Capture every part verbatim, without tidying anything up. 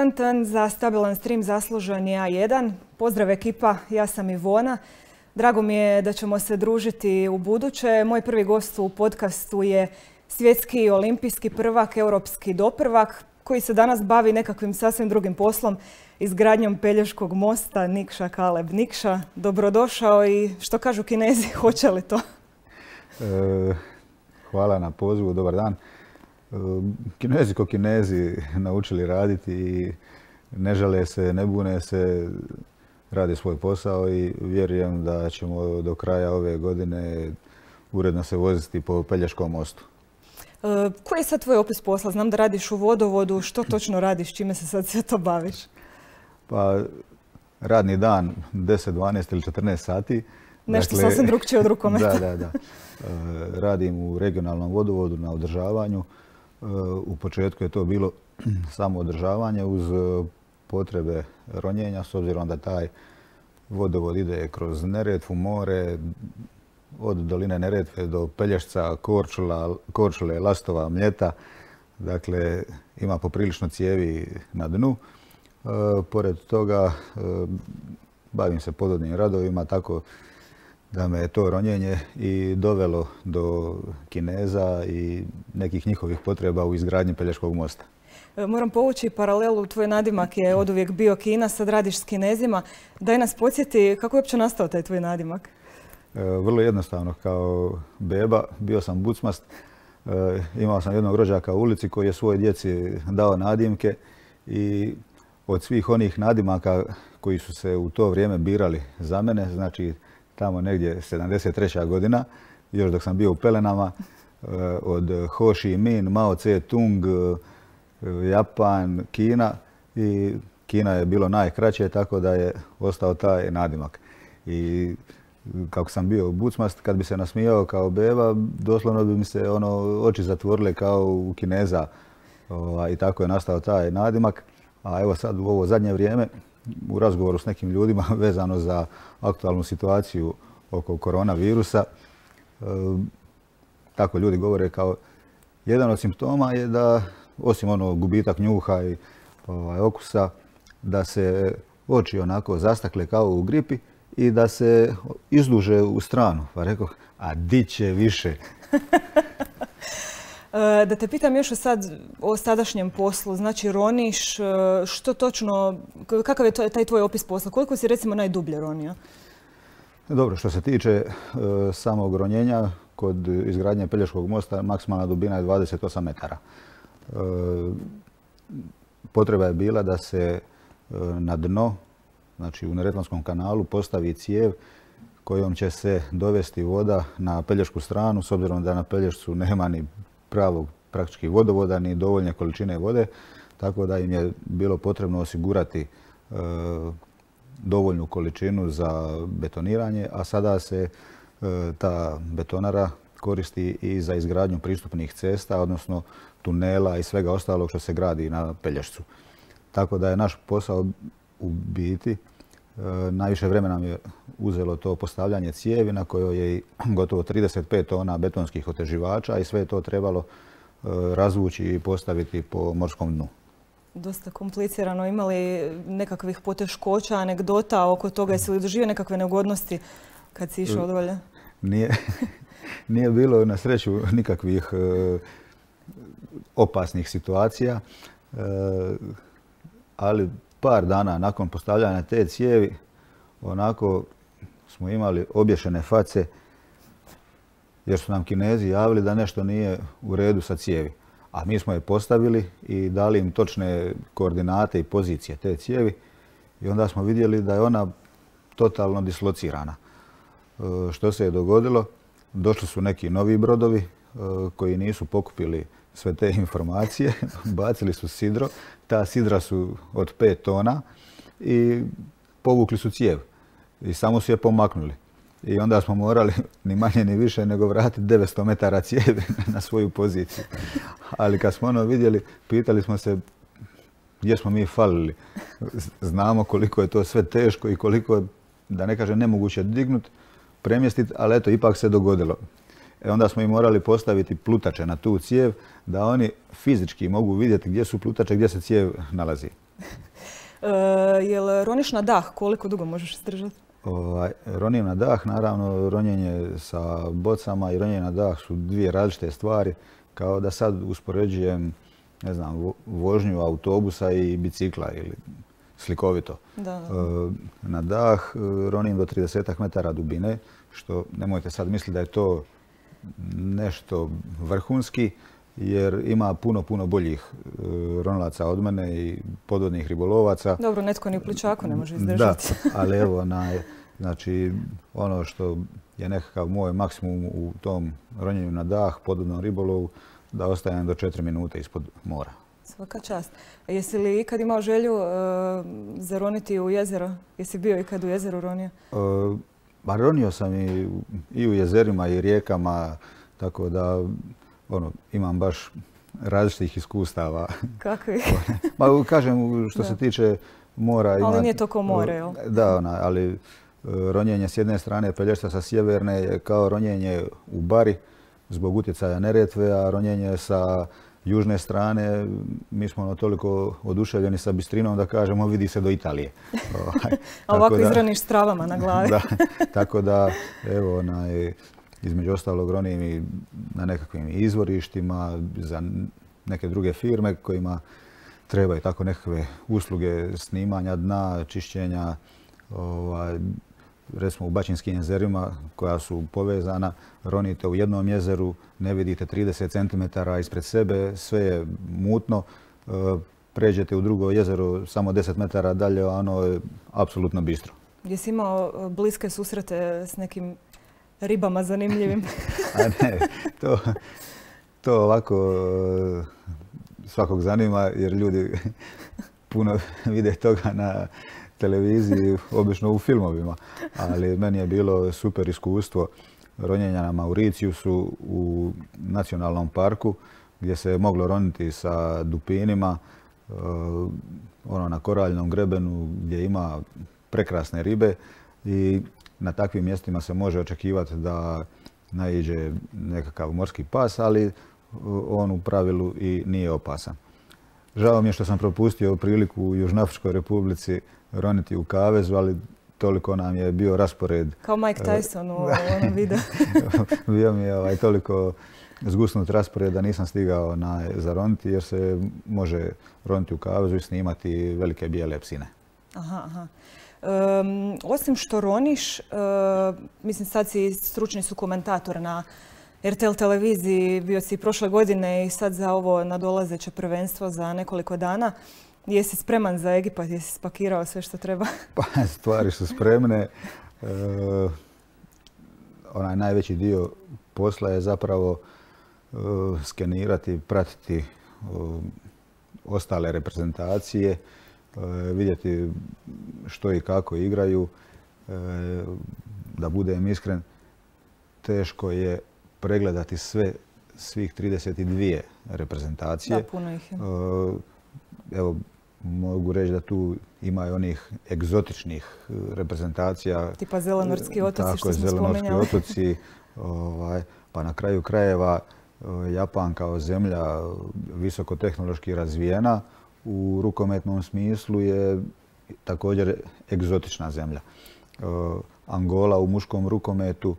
Tan tan, za stabilan stream zaslužen je A jedan. Pozdrav ekipa, ja sam Ivona. Drago mi je da ćemo se družiti u buduće. Moj prvi gost u podcastu je svjetski olimpijski prvak, europski doprvak, koji se danas bavi nekakvim sasvim drugim poslom, izgradnjom Pelješkog mosta, Nikša Kaleb. Nikša, dobrodošao i što kažu Kinezi, hoće li to? E, hvala na pozivu, dobar dan. E, kinezi ko Kinezi naučili raditi i ne žale se, ne bune se, radi svoj posao i vjerujem da ćemo do kraja ove godine uredno se voziti po Pelješkom mostu. E, koji je sad tvoj opis posla? Znam da radiš u vodovodu. Što točno radiš? Čime se sad sve to baviš? Pa, radni dan deset, dvanaest ili četrnaest sati. Nešto dakle, sasvim drugčije od rukometa. Da, da, da. E, radim u regionalnom vodovodu na održavanju. E, u početku je to bilo samo održavanje uz potrebe ronjenja, s obzirom da taj vodovod ide kroz Neretvu, more, od doline Neretve do Pelješca, Korčula, Korčule, Lastova, Mljeta. Dakle, ima poprilično cijevi na dnu. E, pored toga e, bavim se podvodnim radovima, tako da me je to ronjenje i dovelo do Kineza i nekih njihovih potreba u izgradnji Pelješkog mosta. Moram povući paralelu, tvoj nadimak je oduvijek bio Kina, sad radiš s Kinezima. Daj nas podsjeti, kako je uopće nastao taj tvoj nadimak? E, vrlo jednostavno, kao beba bio sam bucmast. E, imao sam jednog rođaka u ulici koji je svoj djeci dao nadimke i od svih onih nadimaka koji su se u to vrijeme birali za mene, znači tamo negdje sedamdeset treća godina, još dok sam bio u pelenama, e, od Ho Chi Minh, Mao Tse Tung, Japan, Kina i Kina je bilo najkraće, tako da je ostao taj nadimak. I kako sam bio bucmast, kad bi se nasmijao kao beba, doslovno bi mi se ono, oči zatvorile kao u Kineza. O, i tako je nastao taj nadimak. A evo sad u ovo zadnje vrijeme, u razgovoru s nekim ljudima vezano za aktualnu situaciju oko koronavirusa, e, tako ljudi govore kao jedan od simptoma je da osim ono gubitak njuha i ovaj, okusa, da se oči onako zastakle kao u gripi i da se izduže u stranu. Pa rekao, a di će više? Da te pitam još sad o sadašnjem poslu. Znači, roniš, što točno, kakav je taj tvoj opis posla? Koliko si recimo najdublje ronio? Dobro, što se tiče uh, samog ronjenja, kod izgradnje Pelješkog mosta maksimalna dubina je dvadeset osam metara. E, potreba je bila da se e, na dno, znači u Neretvanskom kanalu, postavi cijev kojom će se dovesti voda na Pelješku stranu, s obzirom da na Pelješcu nema ni pravog praktički vodovoda, ni dovoljne količine vode, tako da im je bilo potrebno osigurati e, dovoljnu količinu za betoniranje, a sada se e, ta betonara koristi i za izgradnju pristupnih cesta, odnosno tunela i svega ostalog što se gradi na Pelješcu. Tako da je naš posao u biti, e, najviše vremena nam je uzelo to postavljanje cijevi na kojoj je gotovo trideset pet tona betonskih oteživača i sve je to trebalo e, razvući i postaviti po morskom dnu. Dosta komplicirano. Imali nekakvih poteškoća, anegdota oko toga? Jesi li doživio nekakve neugodnosti kad si išao dolje? Nije, nije bilo na sreću nikakvih e, opasnih situacija, e, ali par dana nakon postavljanja te cijevi onako smo imali obješene face jer su nam Kinezi javili da nešto nije u redu sa cijevi. A mi smo je postavili i dali im točne koordinate i pozicije te cijevi i onda smo vidjeli da je ona totalno dislocirana. E, što se je dogodilo? Došli su neki novi brodovi e, koji nisu pokupili sve te informacije, bacili su sidro, ta sidra su od pet tona i povukli su cijev i samo su je pomaknuli. I onda smo morali ni manje ni više nego vratiti devetsto metara cijevi na svoju poziciju. Ali kad smo ono vidjeli, pitali smo se gdje smo mi falili. Znamo koliko je to sve teško i koliko je, da ne kažem, nemoguće dignuti, premjestiti, ali eto, ipak se dogodilo. E onda smo i morali postaviti plutače na tu cijev da oni fizički mogu vidjeti gdje su plutače, gdje se cijev nalazi. Jel roniš na dah? Koliko dugo možeš izdržati? Ovaj, ronim na dah, naravno, ronjenje sa bocama i ronjenje na dah su dvije različite stvari. Kao da sad uspoređujem, ne znam, vožnju autobusa i bicikla ili slikovito. Da, da. Na dah ronim do trideset metara dubine, što nemojte sad misliti da je to nešto vrhunski, jer ima puno, puno boljih ronilaca od mene i podvodnih ribolovaca. Dobro, netko ni u pličaku ne može izdržati. Da, ali evo, na, znači, ono što je nekakav moj maksimum u tom ronjenju na dah, podvodnom ribolovu, da ostajem do četiri minute ispod mora. Svaka čast. Jesi li ikad imao želju uh, zaroniti u jezero? Jesi bio ikad u jezeru ronio? Uh, ba, ronio sam i, i u jezerima i rijekama, tako da ono, imam baš različitih iskustava. Kakvi? Ma, kažem, što da. se tiče mora... Ima, ali nije to ko more, jel? Da, ona, ali ronjenje s jedne strane Pelješca sa sjeverne je kao ronjenje u Bari zbog utjecaja Neretve, a ronjenje sa južne strane, mi smo ono toliko oduševljeni sa bistrinom da kažemo vidi se do Italije. A ovako da, izroniš s travama na glavi. Da, tako da, evo, onaj, između ostalog ronim i na nekakvim izvorištima za neke druge firme kojima trebaju tako nekakve usluge snimanja dna, čišćenja. Ovaj, recimo u Baćinskim jezerima koja su povezana, ronite u jednom jezeru, ne vidite trideset centimetara ispred sebe, sve je mutno. Pređete u drugo jezero samo deset metara dalje, ono je apsolutno bistro. Jesi imao bliske susrete s nekim ribama zanimljivim? A ne, to, to ovako svakog zanima jer ljudi puno vide toga na televiziji, obično u filmovima. Ali meni je bilo super iskustvo ronjenja na Mauriciusu u nacionalnom parku gdje se je moglo roniti sa dupinima, ono na koraljnom grebenu gdje ima prekrasne ribe i na takvim mjestima se može očekivati da naiđe nekakav morski pas, ali on u pravilu i nije opasan. Žao mi je što sam propustio priliku u Južnoafričkoj Republici roniti u kavezu, ali toliko nam je bio raspored. Kao Mike Tyson u onom videu. Bio mi je ovaj, toliko zgusnut raspored da nisam stigao na zaroniti jer se može roniti u kavezu i snimati velike bijele psine. Aha, aha. Um, osim što roniš, uh, mislim sad si stručni su komentator na R T L televiziji, bio si prošle godine i sad za ovo nadolazeće prvenstvo za nekoliko dana. Jesi spreman za Egipat? Jesi spakirao sve što treba? Pa, stvari su spremne. E, onaj najveći dio posla je zapravo e, skenirati, pratiti e, ostale reprezentacije, e, vidjeti što i kako igraju. E, da budem iskren, teško je pregledati sve, svih trideset dvije reprezentacije. Da, puno ih je. E, evo, mogu reći da tu ima i onih egzotičnih reprezentacija. Tipa Zelenorski otoci tako, što smo spomenjali. Zelenorski otoci, ovaj, pa na kraju krajeva Japan kao zemlja visokotehnološki razvijena u rukometnom smislu je također egzotična zemlja. Angola u muškom rukometu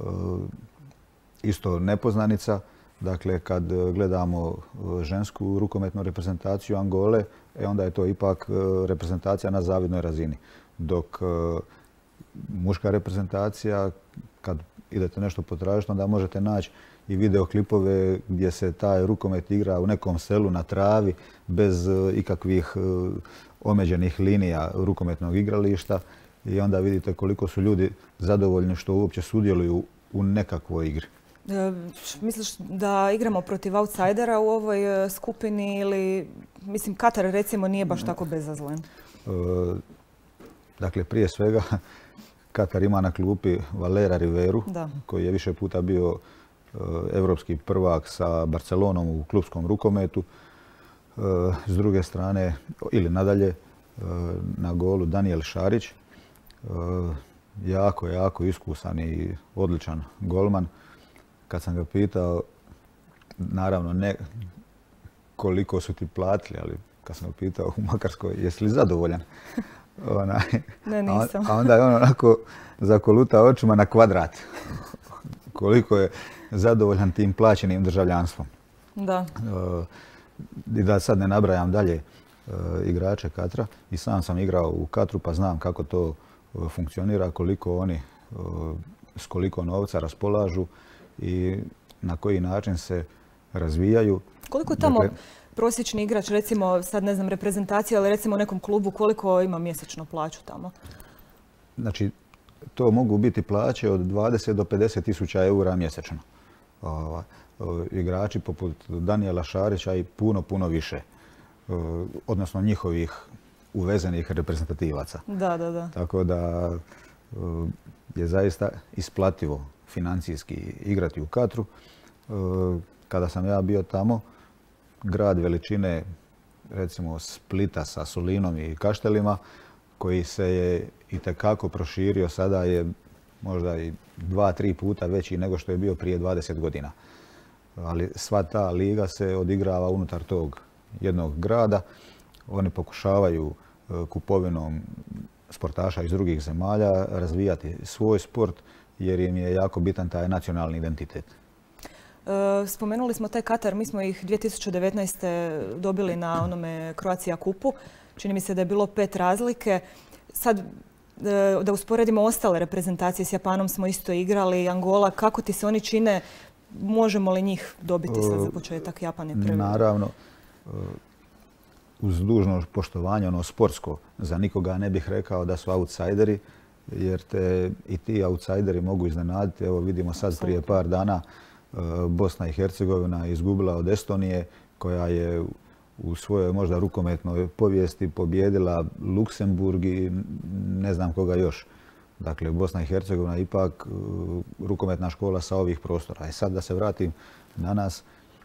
isto nepoznanica. Dakle, kad gledamo žensku rukometnu reprezentaciju Angole, e onda je to ipak reprezentacija na zavidnoj razini. Dok muška reprezentacija, kad idete nešto potražiti, onda možete naći i videoklipove gdje se taj rukomet igra u nekom selu na travi bez ikakvih omeđenih linija rukometnog igrališta i onda vidite koliko su ljudi zadovoljni što uopće sudjeluju u nekakvoj igri. E, misliš da igramo protiv outsidera u ovoj skupini ili, mislim, Katar recimo nije baš tako bezazlen? E, dakle, prije svega Katar ima na klupi Valera Riveru, da. koji je više puta bio e, evropski prvak sa Barcelonom u klupskom rukometu. E, s druge strane, ili nadalje, e, na golu Daniel Šarić, e, jako, jako iskusan i odličan golman. Kad sam ga pitao, naravno ne koliko su ti platili, ali kad sam pitao u Makarskoj, jesi li zadovoljan? Onaj, ne, nisam. A onda je on onako zakolutao očima na kvadrat. Koliko je zadovoljan tim plaćenim državljanstvom. Da. I da sad ne nabrajam dalje igrače Katra. I sam sam igrao u Katru pa znam kako to funkcionira, koliko oni s koliko novca raspolažu i na koji način se razvijaju. Koliko tamo dakle, prosječni igrač, recimo sad ne znam reprezentacija, ali recimo u nekom klubu, koliko ima mjesečno plaću tamo? Znači, to mogu biti plaće od dvadeset do pedeset tisuća eura mjesečno. O, o, igrači poput Danijela Šarića i puno, puno više. O, odnosno njihovih uvezenih reprezentativaca. Da, da, da. Tako da o, je zaista isplativo financijski igrati u Katru. O, kada sam ja bio tamo, grad veličine recimo Splita sa Solinom i Kaštelima, koji se je itekako proširio, sada je možda i dva, tri puta veći nego što je bio prije dvadeset godina. Ali sva ta liga se odigrava unutar tog jednog grada. Oni pokušavaju kupovinom sportaša iz drugih zemalja razvijati svoj sport jer im je jako bitan taj nacionalni identitet. Spomenuli smo taj Katar, mi smo ih dvije tisuće devetnaeste. dobili na onome Croatia Cupu. Čini mi se da je bilo pet razlike. Sad da usporedimo ostale reprezentacije, s Japanom smo isto igrali, Angola, kako ti se oni čine, možemo li njih dobiti sad za početak? Japan je prvi. Naravno, uz dužno poštovanje, ono sportsko, za nikoga ne bih rekao da su outsideri, jer te i ti outsideri mogu iznenaditi. Evo vidimo sad prije par dana Bosna i Hercegovina izgubila od Estonije, koja je u svojoj možda rukometnoj povijesti pobijedila Luksemburg i ne znam koga još. Dakle, Bosna i Hercegovina je ipak rukometna škola sa ovih prostora. I sad da se vratim na nas,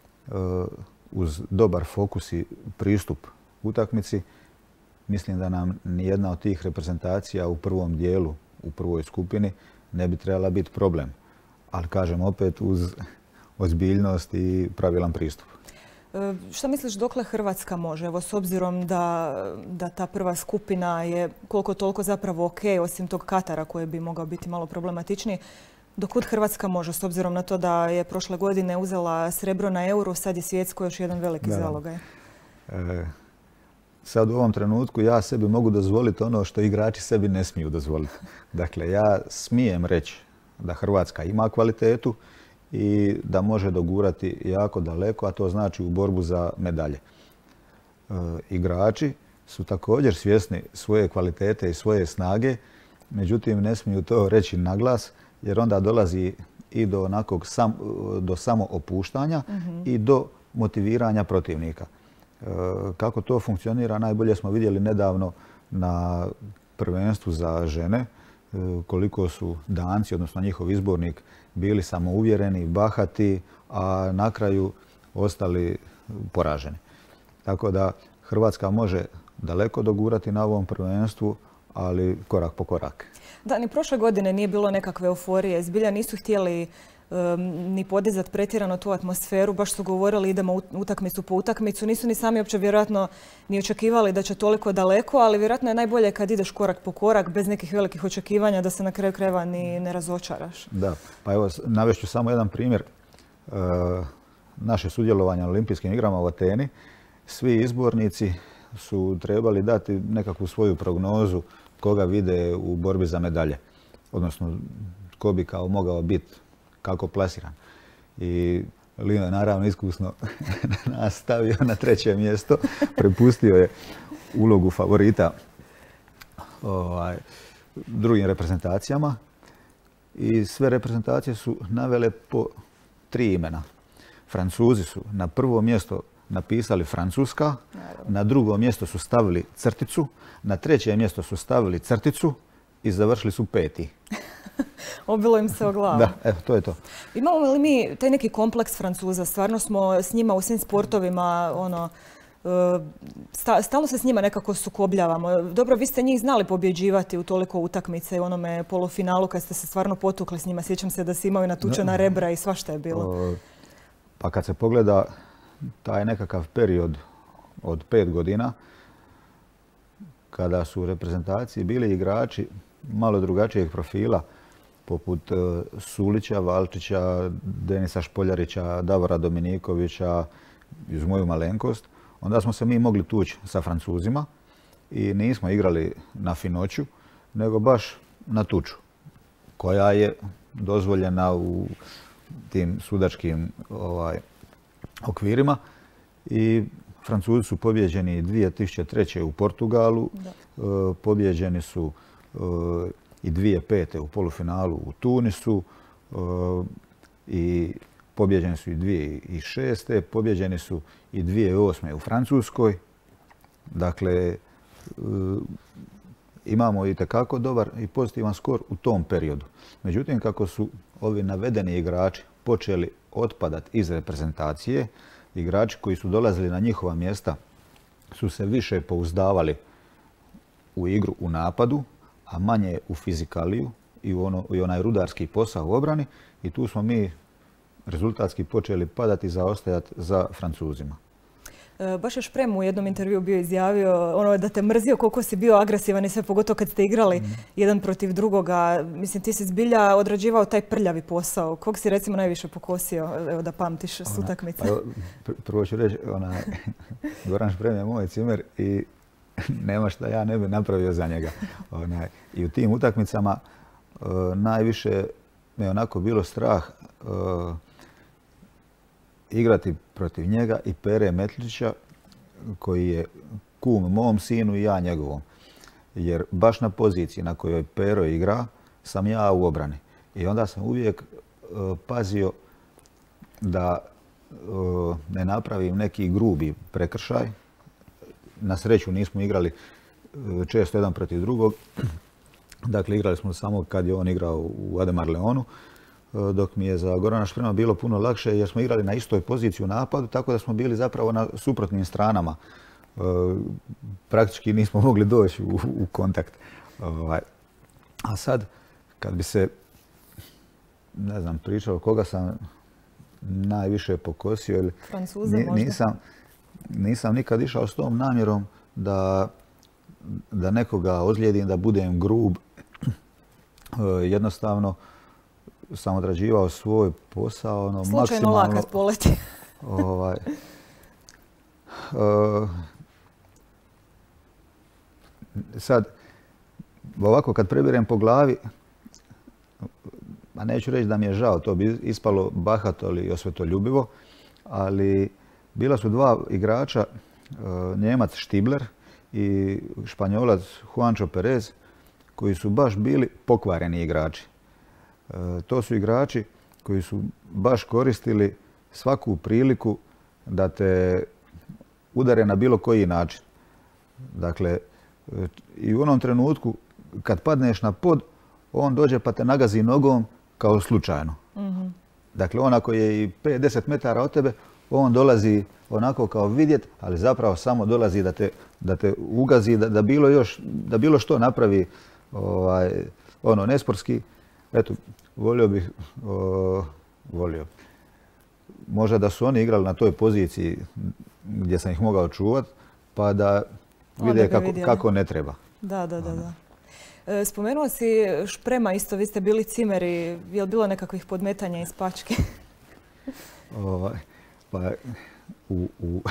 uz dobar fokus i pristup utakmici, mislim da nam nijedna od tih reprezentacija u prvom dijelu, u prvoj skupini, ne bi trebala biti problem. Ali kažem opet uz ozbiljnost i pravilan pristup. Šta misliš dokle Hrvatska može? Evo, s obzirom da, da ta prva skupina je koliko toliko zapravo ok, osim tog Katara koji bi mogao biti malo problematičniji, dokud Hrvatska može, s obzirom na to da je prošle godine uzela srebro na euru, sad je svjetsko još jedan veliki da. zalogaj. E, sad u ovom trenutku ja sebi mogu dozvoliti ono što igrači sebi ne smiju dozvoliti. Dakle, ja smijem reći da Hrvatska ima kvalitetu i da može dogurati jako daleko, a to znači u borbu za medalje. E, igrači su također svjesni svoje kvalitete i svoje snage, međutim ne smiju to reći na glas, jer onda dolazi i do onakog sam, do samoopuštanja mm-hmm. i do motiviranja protivnika. E, kako to funkcionira, najbolje smo vidjeli nedavno na prvenstvu za žene, e, koliko su Danci, odnosno njihov izbornik, bili samouvjereni, bahati, a na kraju ostali poraženi. Tako da Hrvatska može daleko dogurati na ovom prvenstvu, ali korak po korak. Da, ni prošle godine nije bilo nekakve euforije. Zbilja nisu htjeli um, ni podizati pretjerano tu atmosferu. Baš su govorili idemo utakmicu po utakmicu. Nisu ni sami uopće vjerojatno ni očekivali da će toliko daleko, ali vjerojatno je najbolje kad ideš korak po korak bez nekih velikih očekivanja da se na kraju krajeva ni ne razočaraš. Da, pa evo navešću samo jedan primjer. E, naše sudjelovanje na Olimpijskim igrama u Ateni. Svi izbornici su trebali dati nekakvu svoju prognozu koga vide u borbi za medalje. Odnosno, ko bi kao mogao biti kako plasiran. I Lino je naravno iskusno nas stavio na treće mjesto. Prepustio je ulogu favorita ovaj, drugim reprezentacijama. I sve reprezentacije su navele po tri imena. Francuzi su na prvo mjesto napisali Francuska, na drugo mjesto su stavili crticu, na treće mjesto su stavili crticu i završili su peti. Obilo im se o glavu. Da, evo, to je to. Imamo li mi taj neki kompleks Francuza? Stvarno smo s njima u svim sportovima, ono, stalno se s njima nekako sukobljavamo. Dobro, vi ste njih znali pobjeđivati u toliko utakmice u onome polufinalu kad ste se stvarno potukli s njima. Sjećam se da si imao i natučena rebra i svašta je bilo. Pa kad se pogleda taj nekakav period od pet godina, kada su u reprezentaciji bili igrači malo drugačijeg profila, poput Sulića, Valčića, Denisa Špoljarića, Davora Dominikovića, iz moju malenkost, onda smo se mi mogli tući sa Francuzima i nismo igrali na finoću, nego baš na tuču, koja je dozvoljena u tim sudačkim ovaj, okvirima. I Francuzi su pobijeđeni dvije tisuće treće u Portugalu, e, pobijeđeni su e, i dvije tisuće pete u polufinalu u Tunisu e, i pobijeđeni su i dvije tisuće šeste. Pobijeđeni su i dvije tisuće osme u Francuskoj. Dakle, e, imamo i tekako dobar i pozitivan skor u tom periodu. Međutim, kako su ovi navedeni igrači počeli otpadati iz reprezentacije, igrači koji su dolazili na njihova mjesta su se više pouzdavali u igru u napadu, a manje u fizikaliju i u ono, i onaj rudarski posao u obrani. I tu smo mi rezultatski počeli padati i zaostajati za Francuzima. Baš je Šprem u jednom intervju bio izjavio ono da te mrzio koliko si bio agresivan i sve, pogotovo kad ste igrali mm. jedan protiv drugoga. Mislim, ti si zbilja odrađivao taj prljavi posao. Kog si recimo najviše pokosio, evo da pamtiš s utakmice? Pa, prvo ću reći, ona, Goran Šprem je moj cimer i nema šta ja ne bi napravio za njega. Ona, i u tim utakmicama uh, najviše me onako bilo strah uh, igrati protiv njega i Pere Metlića, koji je kum mom sinu i ja njegovom. Jer baš na poziciji na kojoj Pero igra sam ja u obrani. I onda sam uvijek uh, pazio da uh, ne napravim neki grubi prekršaj. Na sreću nismo igrali uh, često jedan protiv drugog. Dakle, igrali smo samo kad je on igrao u Ademar Leonu, dok mi je za Gorana Šprema bilo puno lakše jer smo igrali na istoj poziciji u napadu, tako da smo bili zapravo na suprotnim stranama. E, praktički nismo mogli doći u, u kontakt. E, a sad, kad bi se, ne znam, pričao koga sam najviše pokosio, ili Francuze ni, možda? Nisam, nisam nikad išao s tom namjerom da, da nekoga ozlijedim, da budem grub. E, jednostavno, sam odrađivao svoj posao. Ono, slučajno lakat poleti. ovaj, uh, sad, ovako kad prebirem po glavi, a neću reći da mi je žao, to bi ispalo bahato ili osvetoljubivo, ali bila su dva igrača, uh, Njemac Štibler i Španjolac Juancho Perez, koji su baš bili pokvareni igrači. To su igrači koji su baš koristili svaku priliku da te udare na bilo koji način. Dakle, i u onom trenutku kad padneš na pod, on dođe pa te nagazi nogom kao slučajno. Mm-hmm. Dakle, on ako je i pet do deset metara od tebe, on dolazi onako kao vidjet, ali zapravo samo dolazi da te, da te ugazi, da, da, bilo još, da bilo što napravi ovaj, ono nesportski. Eto, volio bih, o, volio. Možda da su oni igrali na toj poziciji gdje sam ih mogao čuvat, pa da vide kako, kako ne treba. Da, da, da. da. E, spomenuo si Šprema isto, vi ste bili cimeri, je li bilo nekakvih podmetanja iz pačke? o, pa u, u,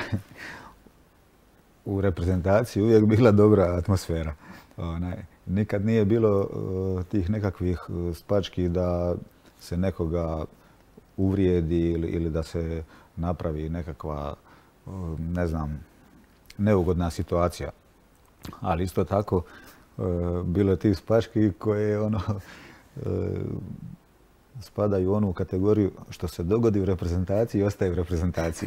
u reprezentaciji uvijek bila dobra atmosfera. Onaj, nikad nije bilo uh, tih nekakvih spački da se nekoga uvrijedi ili, ili da se napravi nekakva, uh, ne znam, neugodna situacija. Ali isto tako uh, bilo je tih spački koje ono, uh, spadaju u onu kategoriju što se dogodi u reprezentaciji i ostaje u reprezentaciji.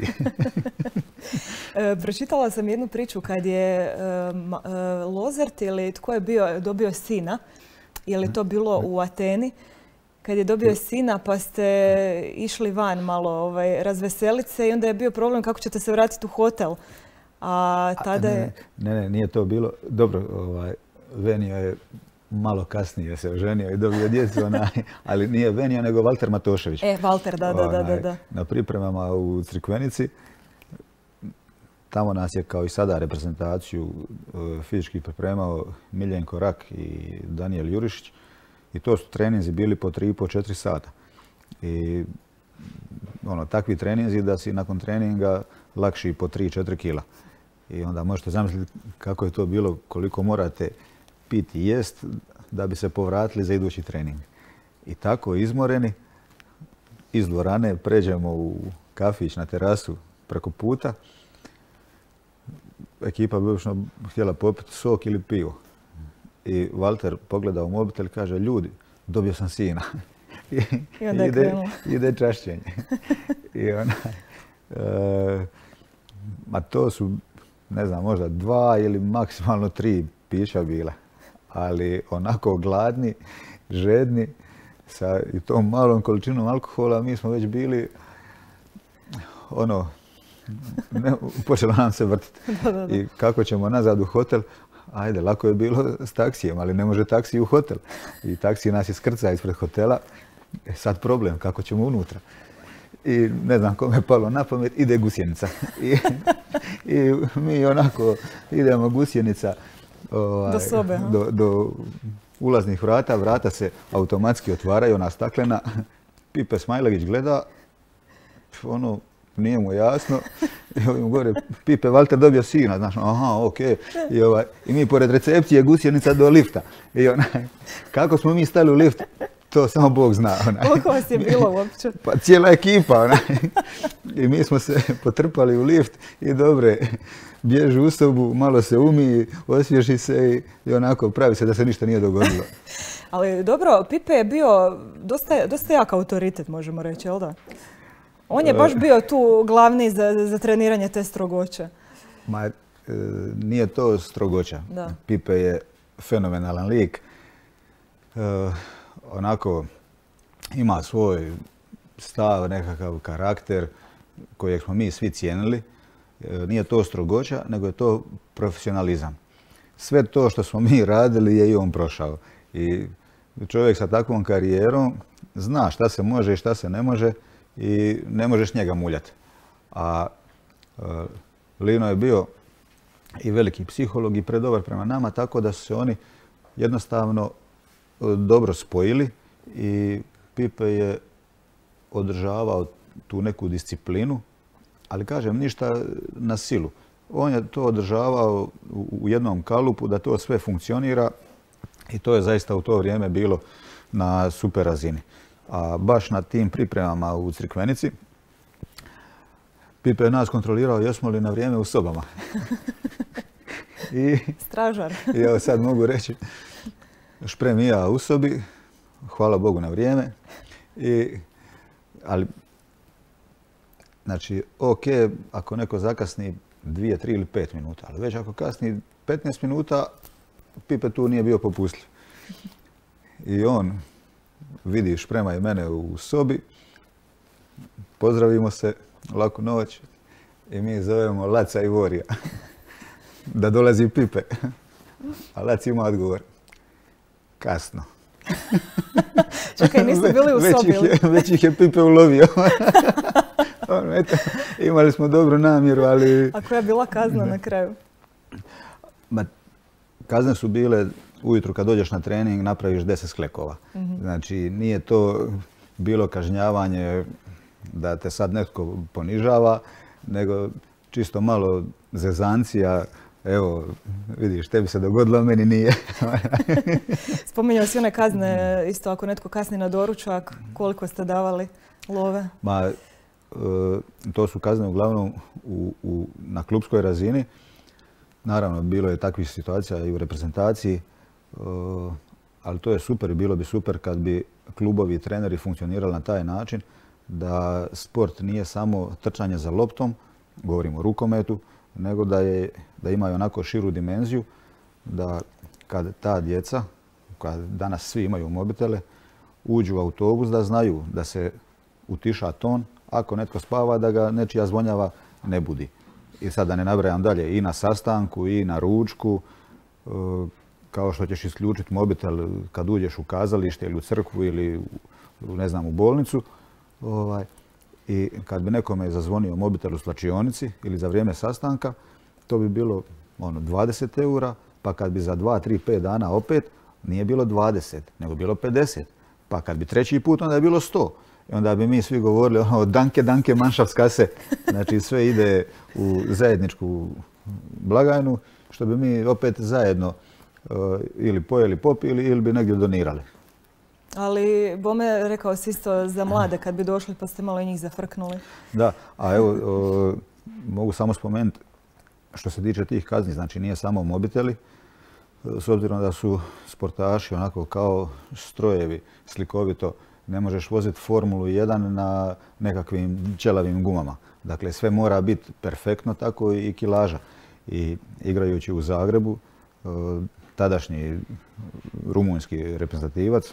e, pročitala sam jednu priču kad je e, Lozert ili tko je bio, dobio sina, je li to bilo u Ateni, kad je dobio sina pa ste išli van malo ovaj, razveselit se i onda je bio problem kako ćete se vratiti u hotel. A tada je... Ne, ne, ne, nije to bilo. Dobro, ovaj, Venio je malo kasnije se oženio i dobio djecu, onaj, ali nije Venio nego Valter Matošević. E, Valter, da, da, da, da. Na pripremama u Crikvenici tamo nas je kao i sada reprezentaciju fizički pripremao Miljenko Rak i Danijel Jurišić. I to su treninzi bili po tri i po četiri sata. I ono, takvi treninzi da si nakon treninga lakši po tri četiri kila. I onda možete zamisliti kako je to bilo, koliko morate piti i jest da bi se povratili za idući trening. I tako izmoreni, iz dvorane pređemo u kafić na terasu preko puta. Ekipa bi obično htjela popiti sok ili pivo. I Valter pogleda u mobitel i kaže, ljudi, dobio sam sina. I, I onda ide, ide čašćenje. I ona, e, ma to su, ne znam, možda dva ili maksimalno tri pića bila. Ali onako gladni, žedni, sa i tom malom količinom alkohola mi smo već bili, ono, ne, počelo nam se vrtiti. Da, da, da. I kako ćemo nazad u hotel, ajde, lako je bilo s taksijem, ali ne može taksi u hotel. I taksi nas iskrca ispred hotela. E sad problem, kako ćemo unutra. I ne znam kome je palo na pamet, ide gusjenica. I, i mi onako idemo gusjenica ovaj, do sobe. Do, do ulaznih vrata. Vrata se automatski otvaraju, ona staklena. Pipe Smajlagić gleda, ono, nije mu jasno. I ovim gore, Pipe, Valter dobio sina, znaš, aha, okej. I, ovaj, I mi pored recepcije gusjenica do lifta. I onaj, kako smo mi stali u lift, to samo Bog zna. Onaj. Koliko vas je bilo uopće? Pa cijela ekipa. Onaj. I mi smo se potrpali u lift i dobre, bježi u sobu, malo se umiji, osvježi se i, i onako pravi se da se ništa nije dogodilo. Ali dobro, Pipe je bio dosta, dosta jak autoritet, možemo reći, jel da? On je baš bio tu glavni za, za treniranje te strogoće. Ma, e, nije to strogoća. Da. Pipe je fenomenalan lik. E, onako, ima svoj stav, nekakav karakter kojeg smo mi svi cijenili. E, nije to strogoća, nego je to profesionalizam. Sve to što smo mi radili je i on prošao. I čovjek sa takvom karijerom zna šta se može i šta se ne može i ne možeš njega muljati. A e, Lino je bio i veliki psiholog i predobar prema nama, tako da su se oni jednostavno dobro spojili i Pipe je održavao tu neku disciplinu, ali kažem, ništa na silu. On je to održavao u jednom kalupu da to sve funkcionira i to je zaista u to vrijeme bilo na super razini. A baš na tim pripremama u Crikvenici Pipe je nas kontrolirao jesmo li na vrijeme u sobama. I, Stražar. I evo sad mogu reći, Šprem i ja u sobi, hvala Bogu na vrijeme. I, ali, znači, ok, ako neko zakasni dvije, tri ili pet minuta, ali već ako kasni petnaest minuta, Pipe tu nije bio popustljiv. I on vidi Šprema i mene u sobi, pozdravimo se, laku noć i mi zovemo Laca i Vorija da dolazi Pipe. A Lac ima odgovor, kasno. Čekaj, nisu bili u sobi? Već ih je, već ih je Pipe ulovio. On, eto, imali smo dobru namjeru, ali... A koja je bila kazna na kraju? Ma, kazne su bile ujutru kad dođeš na trening napraviš deset sklekova. Mm-hmm. Znači nije to bilo kažnjavanje da te sad netko ponižava, nego čisto malo zezancija. Evo, vidiš, tebi se dogodilo, meni nije. Spominjao si one kazne, isto ako netko kasni na doručak, koliko ste davali love? Ma, e, to su kazne uglavnom u, u, na klupskoj razini. Naravno, bilo je takvih situacija i u reprezentaciji, e, ali to je super i bilo bi super kad bi klubovi i treneri funkcionirali na taj način da sport nije samo trčanje za loptom, govorimo o rukometu, nego da, je, da imaju onako širu dimenziju, da kad ta djeca, kad danas svi imaju mobitele, uđu u autobus da znaju da se utiša ton, ako netko spava da ga nečija zvonjava ne budi. I sad da ne nabrajam dalje, i na sastanku, i na ručku, kao što ćeš isključiti mobitel kad uđeš u kazalište ili u crkvu ili u, ne znam, u bolnicu. Ovaj, i kad bi nekome zazvonio mobitel u slačionici ili za vrijeme sastanka, to bi bilo ono, dvadeset eura, pa kad bi za dva, tri, pet dana opet, nije bilo dvadeset, nego bilo pedeset. Pa kad bi treći put, onda je bilo sto. I onda bi mi svi govorili ono, danke, danke, Mannschaftskasse. Znači sve ide u zajedničku blagajnu, što bi mi opet zajedno uh, ili pojeli popili ili bi negdje donirali. Ali bome rekao si isto za mlade kad bi došli pa ste malo i njih zafrknuli. Da, a evo uh, mogu samo spomenuti što se tiče tih kazni, znači nije samo mobiteli, s obzirom da su sportaši onako kao strojevi, slikovito, ne možeš voziti Formulu jedan na nekakvim ćelavim gumama. Dakle, sve mora biti perfektno, tako i kilaža. I igrajući u Zagrebu, tadašnji rumunjski reprezentativac,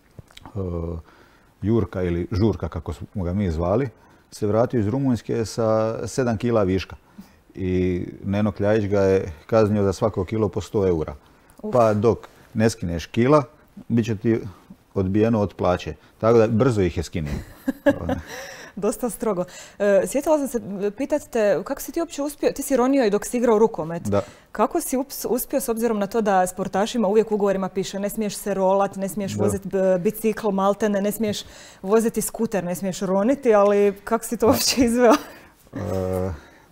Jurka ili Žurka, kako smo ga mi zvali, se vratio iz Rumunjske sa sedam kila viška. I Neno Kljajić ga je kaznio za svako kilo po sto eura. Pa dok ne skineš kila, bit će ti odbijeno od plaće. Tako da brzo ih je skinuo. Dosta strogo. E, sjetila sam se pitati te, kako si ti uopće uspio, ti si ronio i dok si igrao rukomet. Da. Kako si uspio s obzirom na to da sportašima uvijek u ugovorima piše ne smiješ se rolat, ne smiješ da. voziti bicikl maltene, ne smiješ voziti skuter, ne smiješ roniti, ali kako si to uopće izveo? E,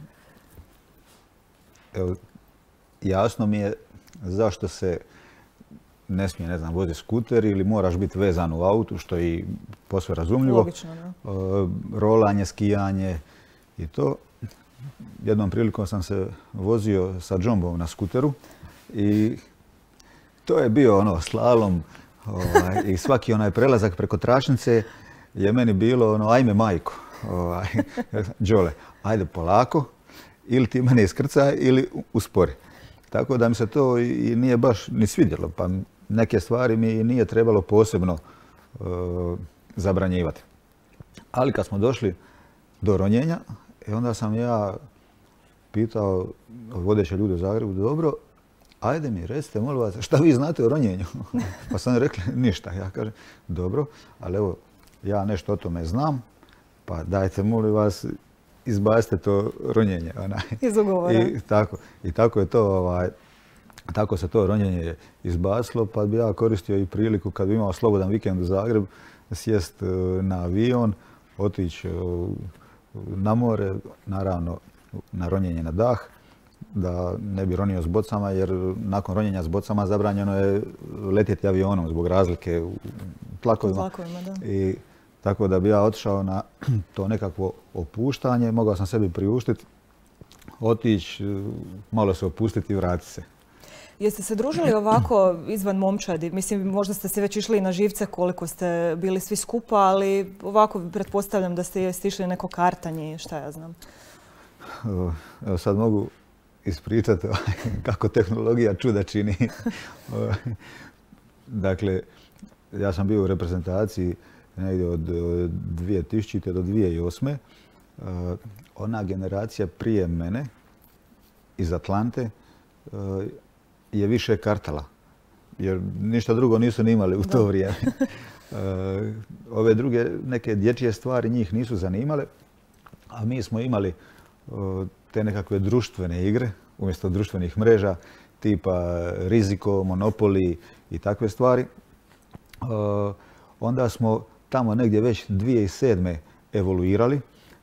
evo, jasno mi je zašto se ne smije, ne znam, voziti skuter ili moraš biti vezan u autu, što je i posve razumljivo. Logično, da. Rolanje, skijanje i to. Jednom prilikom sam se vozio sa džombom na skuteru i to je bio ono slalom ovaj, i svaki onaj prelazak preko tračnice je meni bilo ono ajme majko, ovaj, Đole, ajde polako, ili ti mene iskrcaj ili uspori. Tako da mi se to i nije baš ni svidjelo, pa neke stvari mi nije trebalo posebno uh, zabranjivati. Ali kad smo došli do ronjenja, onda sam ja pitao vodeće ljude u Zagrebu, dobro, ajde mi recite, molim vas, šta vi znate o ronjenju? Pa sam rekli, ništa. Ja kažem, dobro, ali evo, ja nešto o tome znam, pa dajte, molim vas, izbacite to ronjenje. Onaj. Iz ugovora. I tako, i tako je to, ovaj, tako se to ronjenje izbacilo, pa bi ja koristio i priliku kad bi imao slobodan vikend u Zagreb, sjest na avion, otići na more, naravno na ronjenje na dah, da ne bi ronio s bocama, jer nakon ronjenja s bocama zabranjeno je letjeti avionom zbog razlike u tlakovima. Tlakovima, da. I tako da bi ja otišao na to nekakvo opuštanje, mogao sam sebi priuštiti, otići, malo se opustiti i vratiti se. Jeste se družili ovako izvan momčadi? Mislim, možda ste se već išli na živce koliko ste bili svi skupa, ali ovako pretpostavljam da ste išli neko kartanje, šta ja znam. Evo sad mogu ispričati kako tehnologija čuda čini. Dakle, ja sam bio u reprezentaciji negdje od dvije tisućite. do dvije tisuće osme. Ona generacija prije mene iz Atlante je više kartala, jer ništa drugo nisu ni imali u to da. vrijeme. Ove druge neke dječje stvari njih nisu zanimale, a mi smo imali te nekakve društvene igre umjesto društvenih mreža, tipa Riziko, Monopoly i takve stvari. Onda smo tamo negdje već dvije tisuće sedme. evoluirali,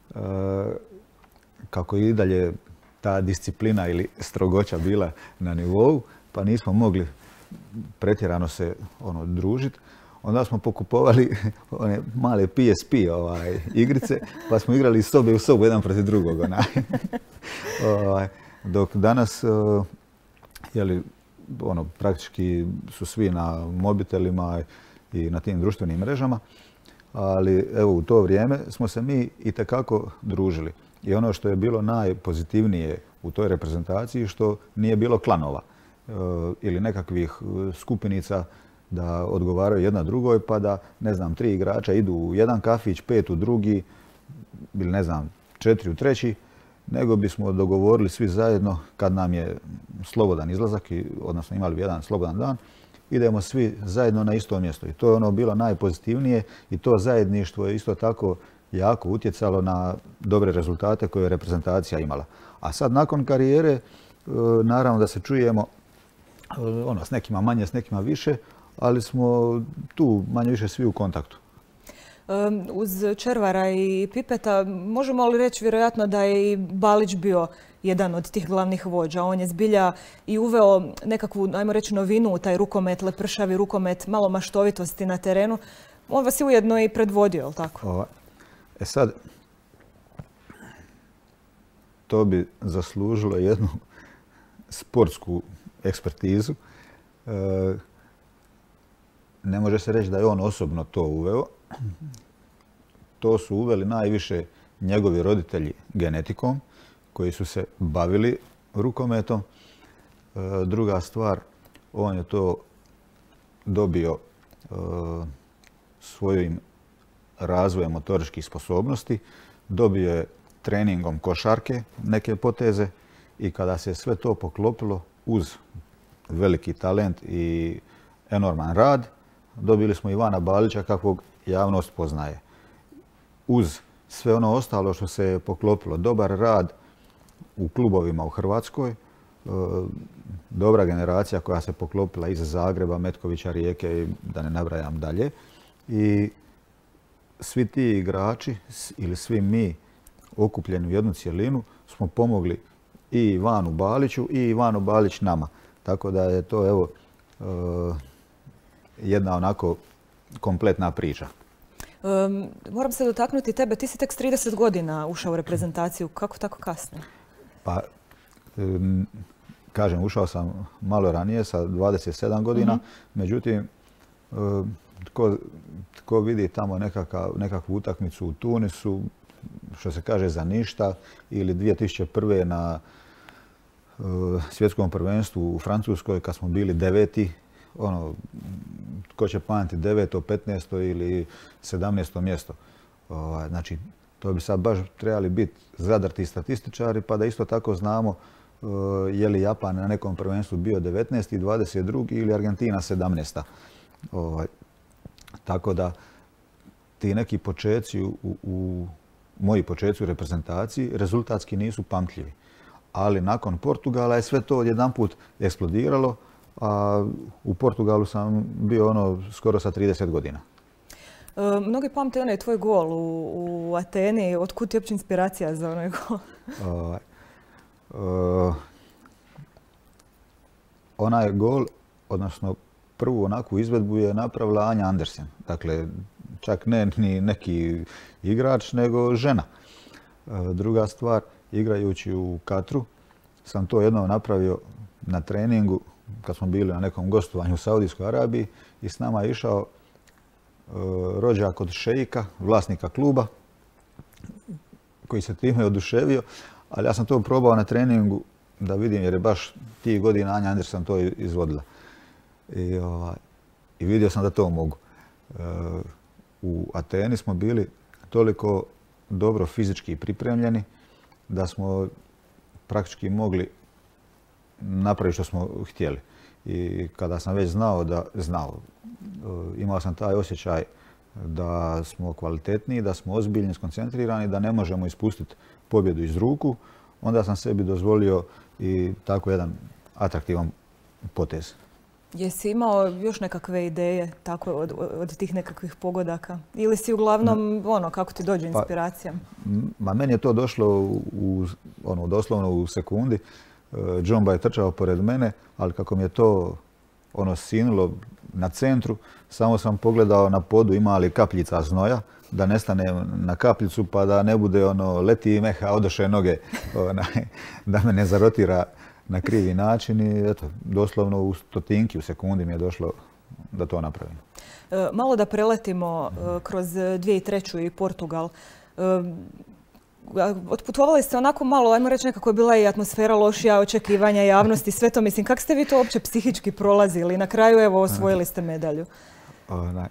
kako i dalje ta disciplina ili strogoća bila na nivou, pa nismo mogli pretjerano se ono, družiti. Onda smo pokupovali one male P S P ovaj, igrice, pa smo igrali iz sobe u sobu jedan protiv drugog. Onaj. ovaj, dok danas jeli, ono, praktički su svi na mobitelima i na tim društvenim mrežama, ali evo u to vrijeme smo se mi itekako družili. I ono što je bilo najpozitivnije u toj reprezentaciji što nije bilo klanova e, ili nekakvih skupinica da odgovaraju jedna drugoj, pa da, ne znam, tri igrača idu u jedan kafić, pet u drugi ili ne znam, četiri u treći, nego bismo dogovorili svi zajedno kad nam je slobodan izlazak, odnosno imali bi jedan slobodan dan, idemo svi zajedno na isto mjesto. I to je ono bilo najpozitivnije i to zajedništvo je isto tako jako utjecalo na dobre rezultate koje je reprezentacija imala. A sad nakon karijere, naravno da se čujemo ono, s nekima manje, s nekima više, ali smo tu manje više svi u kontaktu. Uz Červara i Pipeta možemo li reći vjerojatno da je i Balić bio jedan od tih glavnih vođa. On je zbilja i uveo nekakvu, ajmo reći, novinu u taj rukomet, lepršavi rukomet, malo maštovitosti na terenu. On vas je ujedno i predvodio, je li tako? E sad, to bi zaslužilo jednu sportsku ekspertizu. Ne može se reći da je on osobno to uveo. To su uveli najviše njegovi roditelji genetikom, koji su se bavili rukometom. Druga stvar, on je to dobio svojim razvojem motoričkih sposobnosti, dobio je treningom košarke neke poteze i kada se sve to poklopilo uz veliki talent i enorman rad, dobili smo Ivana Balića kakvog javnost poznaje. Uz sve ono ostalo što se je poklopilo, dobar rad u klubovima u Hrvatskoj, dobra generacija koja se poklopila iz Zagreba, Metkovića, Rijeke i da ne nabrajam dalje. I svi ti igrači ili svi mi okupljeni u jednu cjelinu smo pomogli i Ivanu Baliću i Ivanu Balić nama. Tako da je to evo jedna onako kompletna priča. Um, moram se dotaknuti tebe. Ti si tek s trideset godina ušao u reprezentaciju. Kako tako kasno? Pa, um, kažem, ušao sam malo ranije sa dvadeset sedam godina. Mm-hmm. Međutim, um, tko, tko vidi tamo nekakav, nekakvu utakmicu u Tunisu, što se kaže za ništa, ili dvije tisuće prve na uh, svjetskom prvenstvu u Francuskoj kad smo bili deveti, ono, tko će pamtiti deveto, petnaesto ili sedamnaesto mjesto. O, znači, to bi sad baš trebali biti zadrti statističari pa da isto tako znamo o, je li Japan na nekom prvenstvu bio devetnaesti, dvadeset drugi ili Argentina sedamnaesta. O, tako da ti neki počeci, u, u, moji počeci u reprezentaciji rezultatski nisu pamtljivi. Ali nakon Portugala je sve to odjedanput eksplodiralo. A u Portugalu sam bio ono skoro sa trideset godina. E, mnogi pamte onaj tvoj gol u, u Ateni. Otkud ti uopće inspiracija za onaj gol? uh, uh, onaj gol, odnosno prvu onakvu izvedbu je napravila Anja Andersen. Dakle, čak ne ni neki igrač, nego žena. Uh, druga stvar, igrajući u Katru, sam to jednom napravio na treningu kad smo bili na nekom gostovanju u Saudijskoj Arabiji i s nama je išao e, rođak od šejika, vlasnika kluba, koji se time oduševio, ali ja sam to probao na treningu da vidim jer je baš tih godina Anja Andersen to izvodila. I, ovaj, i vidio sam da to mogu. E, u Ateni smo bili toliko dobro fizički pripremljeni da smo praktički mogli napraviti što smo htjeli. I kada sam već znao da znao, imao sam taj osjećaj da smo kvalitetniji, da smo ozbiljni, skoncentrirani, da ne možemo ispustiti pobjedu iz ruku, onda sam sebi dozvolio i tako jedan atraktivan potez. Jesi imao još nekakve ideje tako od, od tih nekakvih pogodaka? Ili si uglavnom, ono, kako ti dođe inspiracija? Pa, ma meni je to došlo u, u, ono, doslovno u sekundi. Džomba je trčao pored mene, ali kako mi je to ono sinulo na centru, samo sam pogledao na podu ima li kapljica znoja, da ne stane na kapljicu pa da ne bude ono leti meha, odoše noge, onaj, da me ne zarotira na krivi način i eto, doslovno u stotinki, u sekundi mi je došlo da to napravim. E, malo da preletimo e, kroz dvije tisuće treće. i Portugal. E, Otputovali ste onako malo, ajmo reći, nekako je bila i atmosfera lošija, očekivanja javnosti, sve to. Mislim, kako ste vi to uopće psihički prolazili? Na kraju, evo, osvojili ste medalju. Onaj,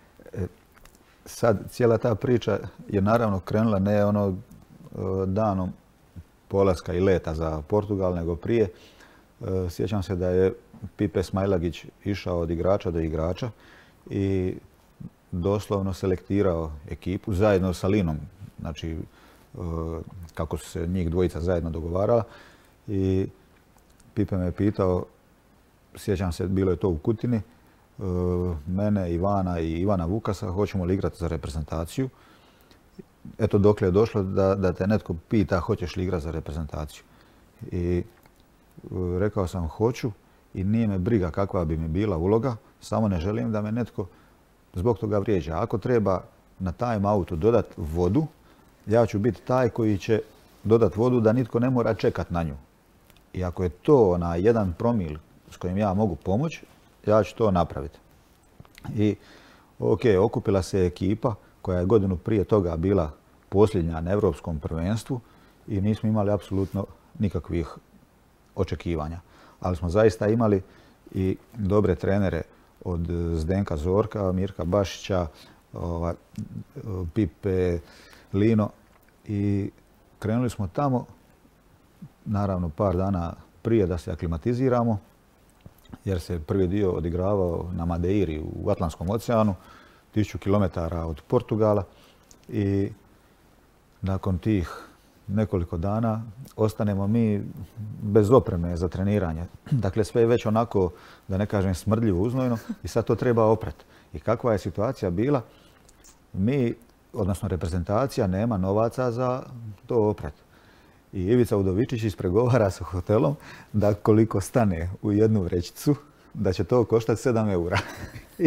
sad, cijela ta priča je naravno krenula ne ono danom polaska i leta za Portugal, nego prije. Sjećam se da je Pipe Smajlagić išao od igrača do igrača i doslovno selektirao ekipu zajedno sa Linom znači kako su se njih dvojica zajedno dogovarala. I Pipe me je pitao, sjećam se, bilo je to u Kutini, mene, Ivana i Ivana Vukasa, hoćemo li igrati za reprezentaciju. Eto dokle je došlo da, da te netko pita hoćeš li igrati za reprezentaciju. I rekao sam hoću i nije me briga kakva bi mi bila uloga, samo ne želim da me netko zbog toga vrijeđa. Ako treba na time outu dodat vodu, ja ću biti taj koji će dodat vodu da nitko ne mora čekat na nju. I ako je to na jedan promil s kojim ja mogu pomoći, ja ću to napraviti. I ok, okupila se ekipa koja je godinu prije toga bila posljednja na Europskom prvenstvu i nismo imali apsolutno nikakvih očekivanja. Ali smo zaista imali i dobre trenere od Zdenka Zorka, Mirka Bašića, ova, Pipe, Lino i krenuli smo tamo, naravno par dana prije da se aklimatiziramo, jer se prvi dio odigravao na Madeiri u Atlantskom oceanu, tisuću kilometara od Portugala i nakon tih nekoliko dana ostanemo mi bez opreme za treniranje. Dakle, sve je već onako, da ne kažem, smrdljivo, uznojno i sad to treba oprati. I kakva je situacija bila? Mi, odnosno reprezentacija, nema novaca za to oprati. I Ivica Udovičić ispregovara sa hotelom da koliko stane u jednu vrećicu, da će to koštati sedam eura. I,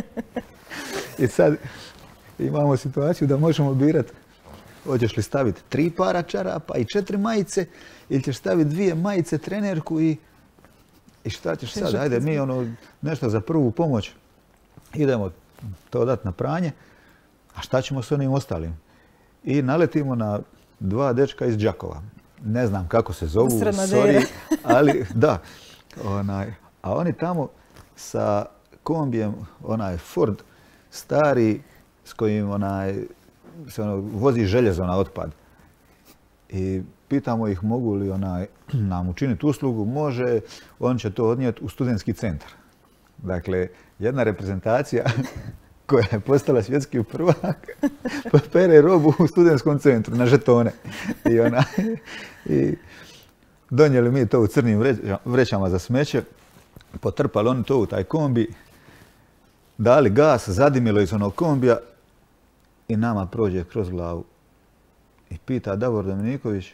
I sad imamo situaciju da možemo birati hoćeš li staviti tri para čarapa i četiri majice ili ćeš staviti dvije majice, trenerku i, i šta ćeš sad? Ajde, mi ono nešto za prvu pomoć idemo to dati na pranje, a šta ćemo s onim ostalim? I naletimo na dva dečka iz Đakova. Ne znam kako se zovu, sorry, ali da. Onaj, a oni tamo sa kombijem, onaj Ford stari s kojim onaj, se ono, vozi željezo na otpad. I pitamo ih mogu li onaj, nam učiniti uslugu, može, on će to odnijeti u studentski centar. Dakle, jedna reprezentacija koja je postala svjetski prvak, pa pere robu u studentskom centru na žetone. I, ona, i donijeli mi to u crnim vrećama za smeće, potrpali oni to u taj kombi, dali gas, zadimilo iz onog kombija i nama prođe kroz glavu. I pita Davor Dominiković,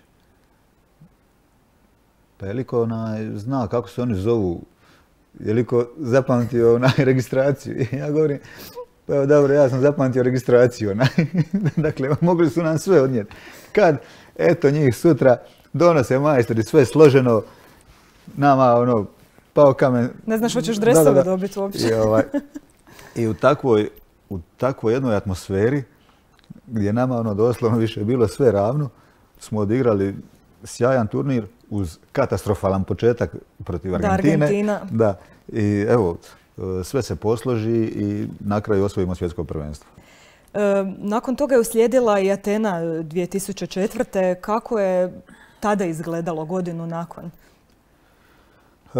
pa je li ko onaj, zna kako se oni zovu, je li ko zapamtio onaj registraciju? I ja govorim, pa evo dobro, ja sam zapamtio registraciju. Onaj. Dakle, mogli su nam sve odnijeti. Kad, eto njih sutra, donose majstori sve složeno, nama ono, pao kamen. Ne znaš hoćeš dresove da, da, da. dobiti uopće. I, ovaj, i u takvoj, u takvoj jednoj atmosferi, gdje nama ono doslovno više bilo sve ravno, smo odigrali sjajan turnir uz katastrofalan početak protiv Argentine. Da, Argentina. Da. I evo, sve se posloži i na kraju osvojimo svjetsko prvenstvo. E, nakon toga je uslijedila i Atena dvije tisuće četvrte. Kako je tada izgledalo godinu nakon? E,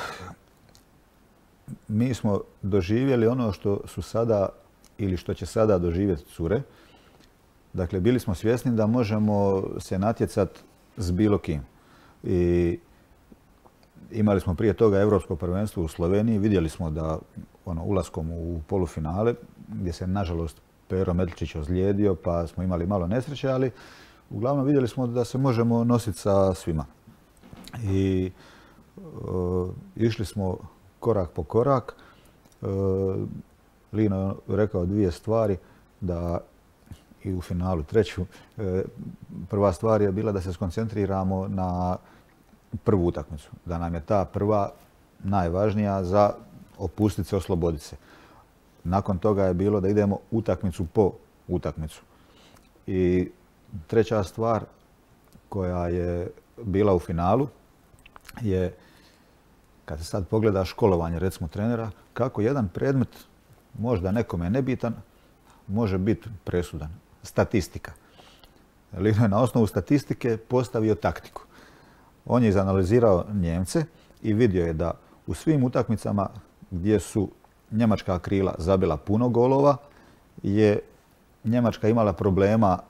mi smo doživjeli ono što su sada ili što će sada doživjeti cure. Dakle, bili smo svjesni da možemo se natjecati s bilo kim. I imali smo prije toga Europsko prvenstvo u Sloveniji. Vidjeli smo da ono, ulaskom u polufinale, gdje se nažalost Pero Medličić ozlijedio, pa smo imali malo nesreće, ali uglavnom vidjeli smo da se možemo nositi sa svima. I uh, išli smo korak po korak. Uh, Lino je rekao dvije stvari, da i u finalu treću. Prva stvar je bila da se skoncentriramo na prvu utakmicu. Da nam je ta prva najvažnija za opustiti se, osloboditi se. Nakon toga je bilo da idemo utakmicu po utakmicu. I treća stvar koja je bila u finalu je, kad se sad pogleda školovanje, recimo trenera, kako jedan predmet, možda nekome nebitan, može biti presudan. Statistika. Lino je na osnovu statistike postavio taktiku. On je izanalizirao Njemce i vidio je da u svim utakmicama gdje su njemačka krila zabila puno golova, je Njemačka imala problema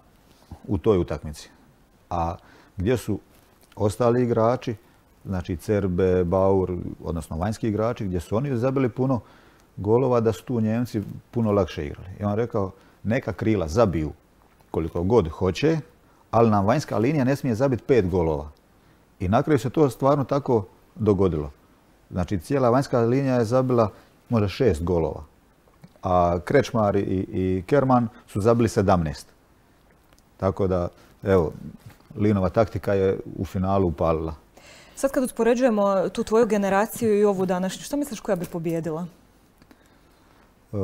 u toj utakmici. A gdje su ostali igrači, znači Cerbe, Baur, odnosno vanjski igrači, gdje su oni zabili puno golova, da su tu Njemci puno lakše igrali. I on rekao, neka krila zabiju koliko god hoće, ali nam vanjska linija ne smije zabiti pet golova. I na kraju se to stvarno tako dogodilo. Znači, cijela vanjska linija je zabila možda šest golova. A Krečmar i, i Kerman su zabili sedamnaest. Tako da, evo, Linova taktika je u finalu upalila. Sad kad uspoređujemo tu tvoju generaciju i ovu današnju, što misliš koja bi pobjedila? E,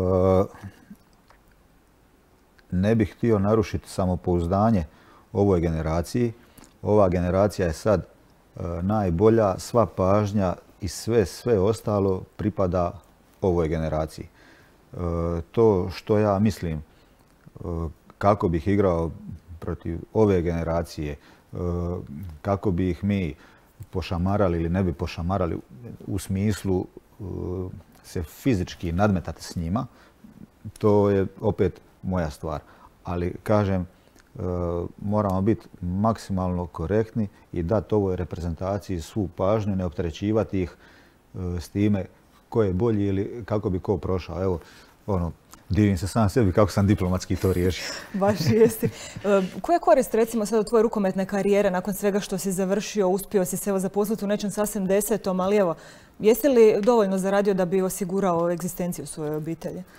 ne bih htio narušiti samopouzdanje ovoj generaciji. Ova generacija je sad e, najbolja, sva pažnja i sve, sve ostalo pripada ovoj generaciji. E, to što ja mislim e, kako bih igrao protiv ove generacije, e, kako bi ih mi pošamarali ili ne bi pošamarali u smislu e, se fizički nadmetati s njima, to je opet moja stvar. Ali kažem, e, moramo biti maksimalno korektni i dati ovoj reprezentaciji svu pažnju, ne opterećivati ih e, s time ko je bolji ili kako bi ko prošao. Evo, ono, divim se sam sebi kako sam diplomatski to riješio. Baš jesi. E, koja je korist recimo sad od tvoje rukometne karijere nakon svega što si završio, uspio si se evo zaposliti u nečem sasvim desetom, ali evo, jesi li dovoljno zaradio da bi osigurao egzistenciju svoje obitelji? E,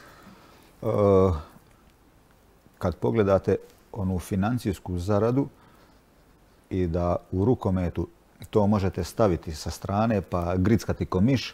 kad pogledate onu financijsku zaradu i da u rukometu to možete staviti sa strane pa grickati ko miš,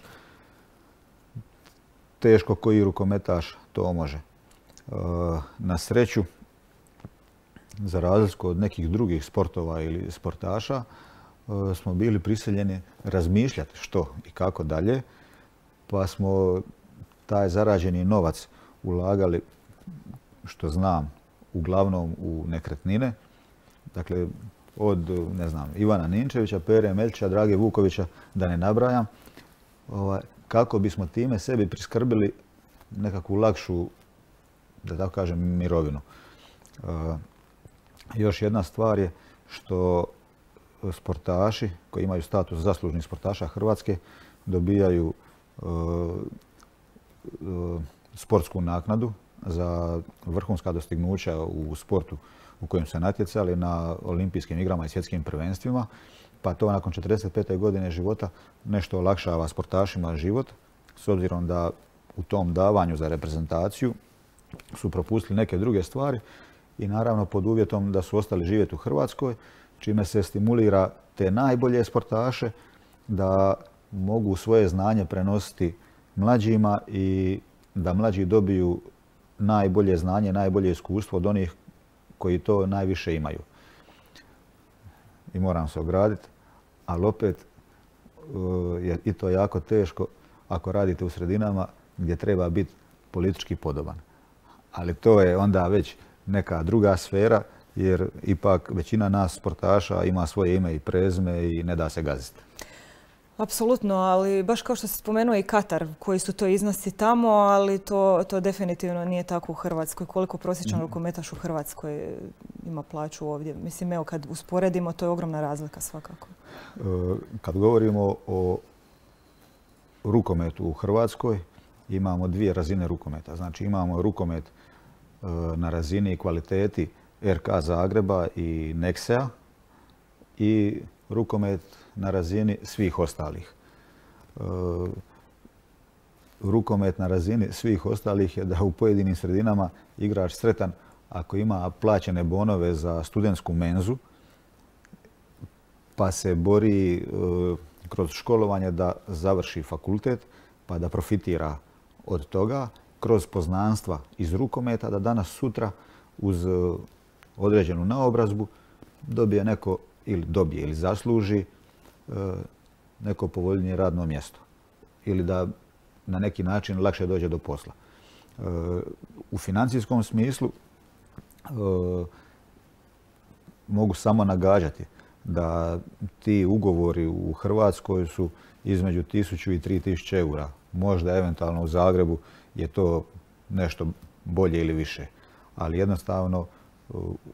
teško koji rukometaš to može. E, na sreću, za razliku od nekih drugih sportova ili sportaša, e, smo bili prisiljeni razmišljati što i kako dalje, pa smo taj zarađeni novac ulagali, što znam, uglavnom u nekretnine. Dakle, od, ne znam, Ivana Ninčevića, Pere Melčića, Drage Vukovića, da ne nabrajam, ovaj, kako bismo time sebi priskrbili nekakvu lakšu, da tako kažem, mirovinu. E, još jedna stvar je što sportaši koji imaju status zaslužnih sportaša Hrvatske dobijaju e, e, sportsku naknadu za vrhunska dostignuća u sportu u kojem se natjecali na olimpijskim igrama i svjetskim prvenstvima, pa to nakon četrdeset pete godine života nešto olakšava sportašima život, s obzirom da u tom davanju za reprezentaciju su propustili neke druge stvari i naravno pod uvjetom da su ostali živjeti u Hrvatskoj, čime se stimulira te najbolje sportaše da mogu svoje znanje prenositi mlađima i da mlađi dobiju najbolje znanje, najbolje iskustvo od onih koji to najviše imaju. I moram se ograditi, ali opet je i to jako teško ako radite u sredinama gdje treba biti politički podoban. Ali to je onda već neka druga sfera, jer ipak većina nas sportaša ima svoje ime i prezime i ne da se gaziti. Apsolutno, ali baš kao što si spomenuo i Katar, koji su to iznosi tamo, ali to, to definitivno nije tako u Hrvatskoj. Koliko prosječan rukometaš u Hrvatskoj ima plaću ovdje? Mislim, evo, kad usporedimo, to je ogromna razlika svakako. Kad govorimo o rukometu u Hrvatskoj, imamo dvije razine rukometa. Znači, imamo rukomet na razini i kvaliteti R K Zagreba i Nexea i rukomet na razini svih ostalih. E, rukomet na razini svih ostalih je da u pojedinim sredinama igrač sretan ako ima plaćene bonove za studentsku menzu, pa se bori e, kroz školovanje da završi fakultet, pa da profitira od toga, kroz poznanstva iz rukometa, da danas sutra uz određenu naobrazbu dobije neko ili dobije ili zasluži neko povoljnije radno mjesto ili da na neki način lakše dođe do posla. U financijskom smislu mogu samo nagađati da ti ugovori u Hrvatskoj su između tisuću i tri tisuće eura. Možda eventualno u Zagrebu je to nešto bolje ili više. Ali jednostavno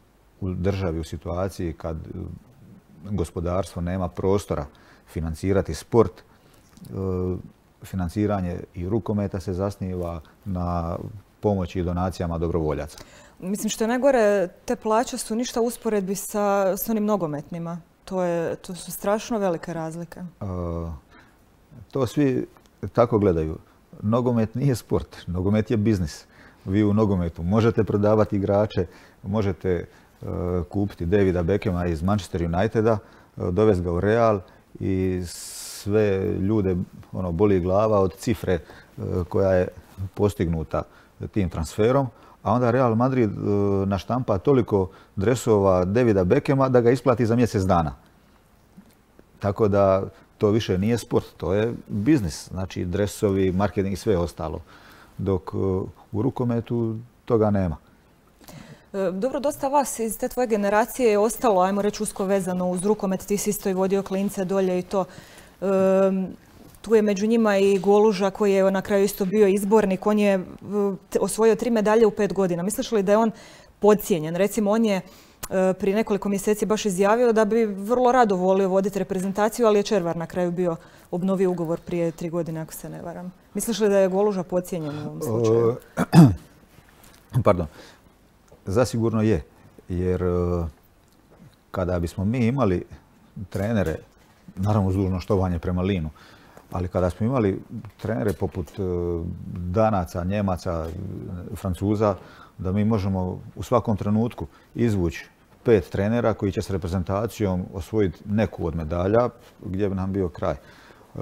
u državi u situaciji kad gospodarstvo nema prostora financirati sport, financiranje i rukometa se zasniva na pomoći i donacijama dobrovoljaca. Mislim što je najgore, te plaće su ništa u usporedbi sa, s onim nogometnima. To, je, to su strašno velike razlike. Uh, to svi tako gledaju. Nogomet nije sport, nogomet je biznis. Vi u nogometu možete prodavati igrače, možete uh, kupiti Davida Beckhama iz Manchester Uniteda, uh, dovesti ga u Real i sve ljude ono, boli glava od cifre uh, koja je postignuta tim transferom. A onda Real Madrid uh, naštampa toliko dresova Davida Beckhama da ga isplati za mjesec dana. Tako da to više nije sport, to je biznis. Znači dresovi, marketing i sve ostalo. Dok uh, u rukometu toga nema. Dobro, dosta vas iz te tvoje generacije je ostalo, ajmo reći, usko vezano uz rukomet. Ti si isto i vodio klince dolje i to. Um, Tu je među njima i Goluža koji je na kraju isto bio izbornik. On je osvojio tri medalje u pet godina. Misliš li da je on podcijenjen? Recimo, on je prije nekoliko mjeseci baš izjavio da bi vrlo rado volio voditi reprezentaciju, ali je Červar na kraju bio obnovio ugovor prije tri godine, ako se ne varam. Misliš li da je Goluža podcijenjen u ovom slučaju? Pardon. Zasigurno je. Jer kada bismo mi imali trenere, naravno uz dužno štovanje prema Linu, ali kada smo imali trenere poput Danaca, Njemaca, Francuza, da mi možemo u svakom trenutku izvući pet trenera koji će s reprezentacijom osvojiti neku od medalja, gdje bi nam bio kraj. E,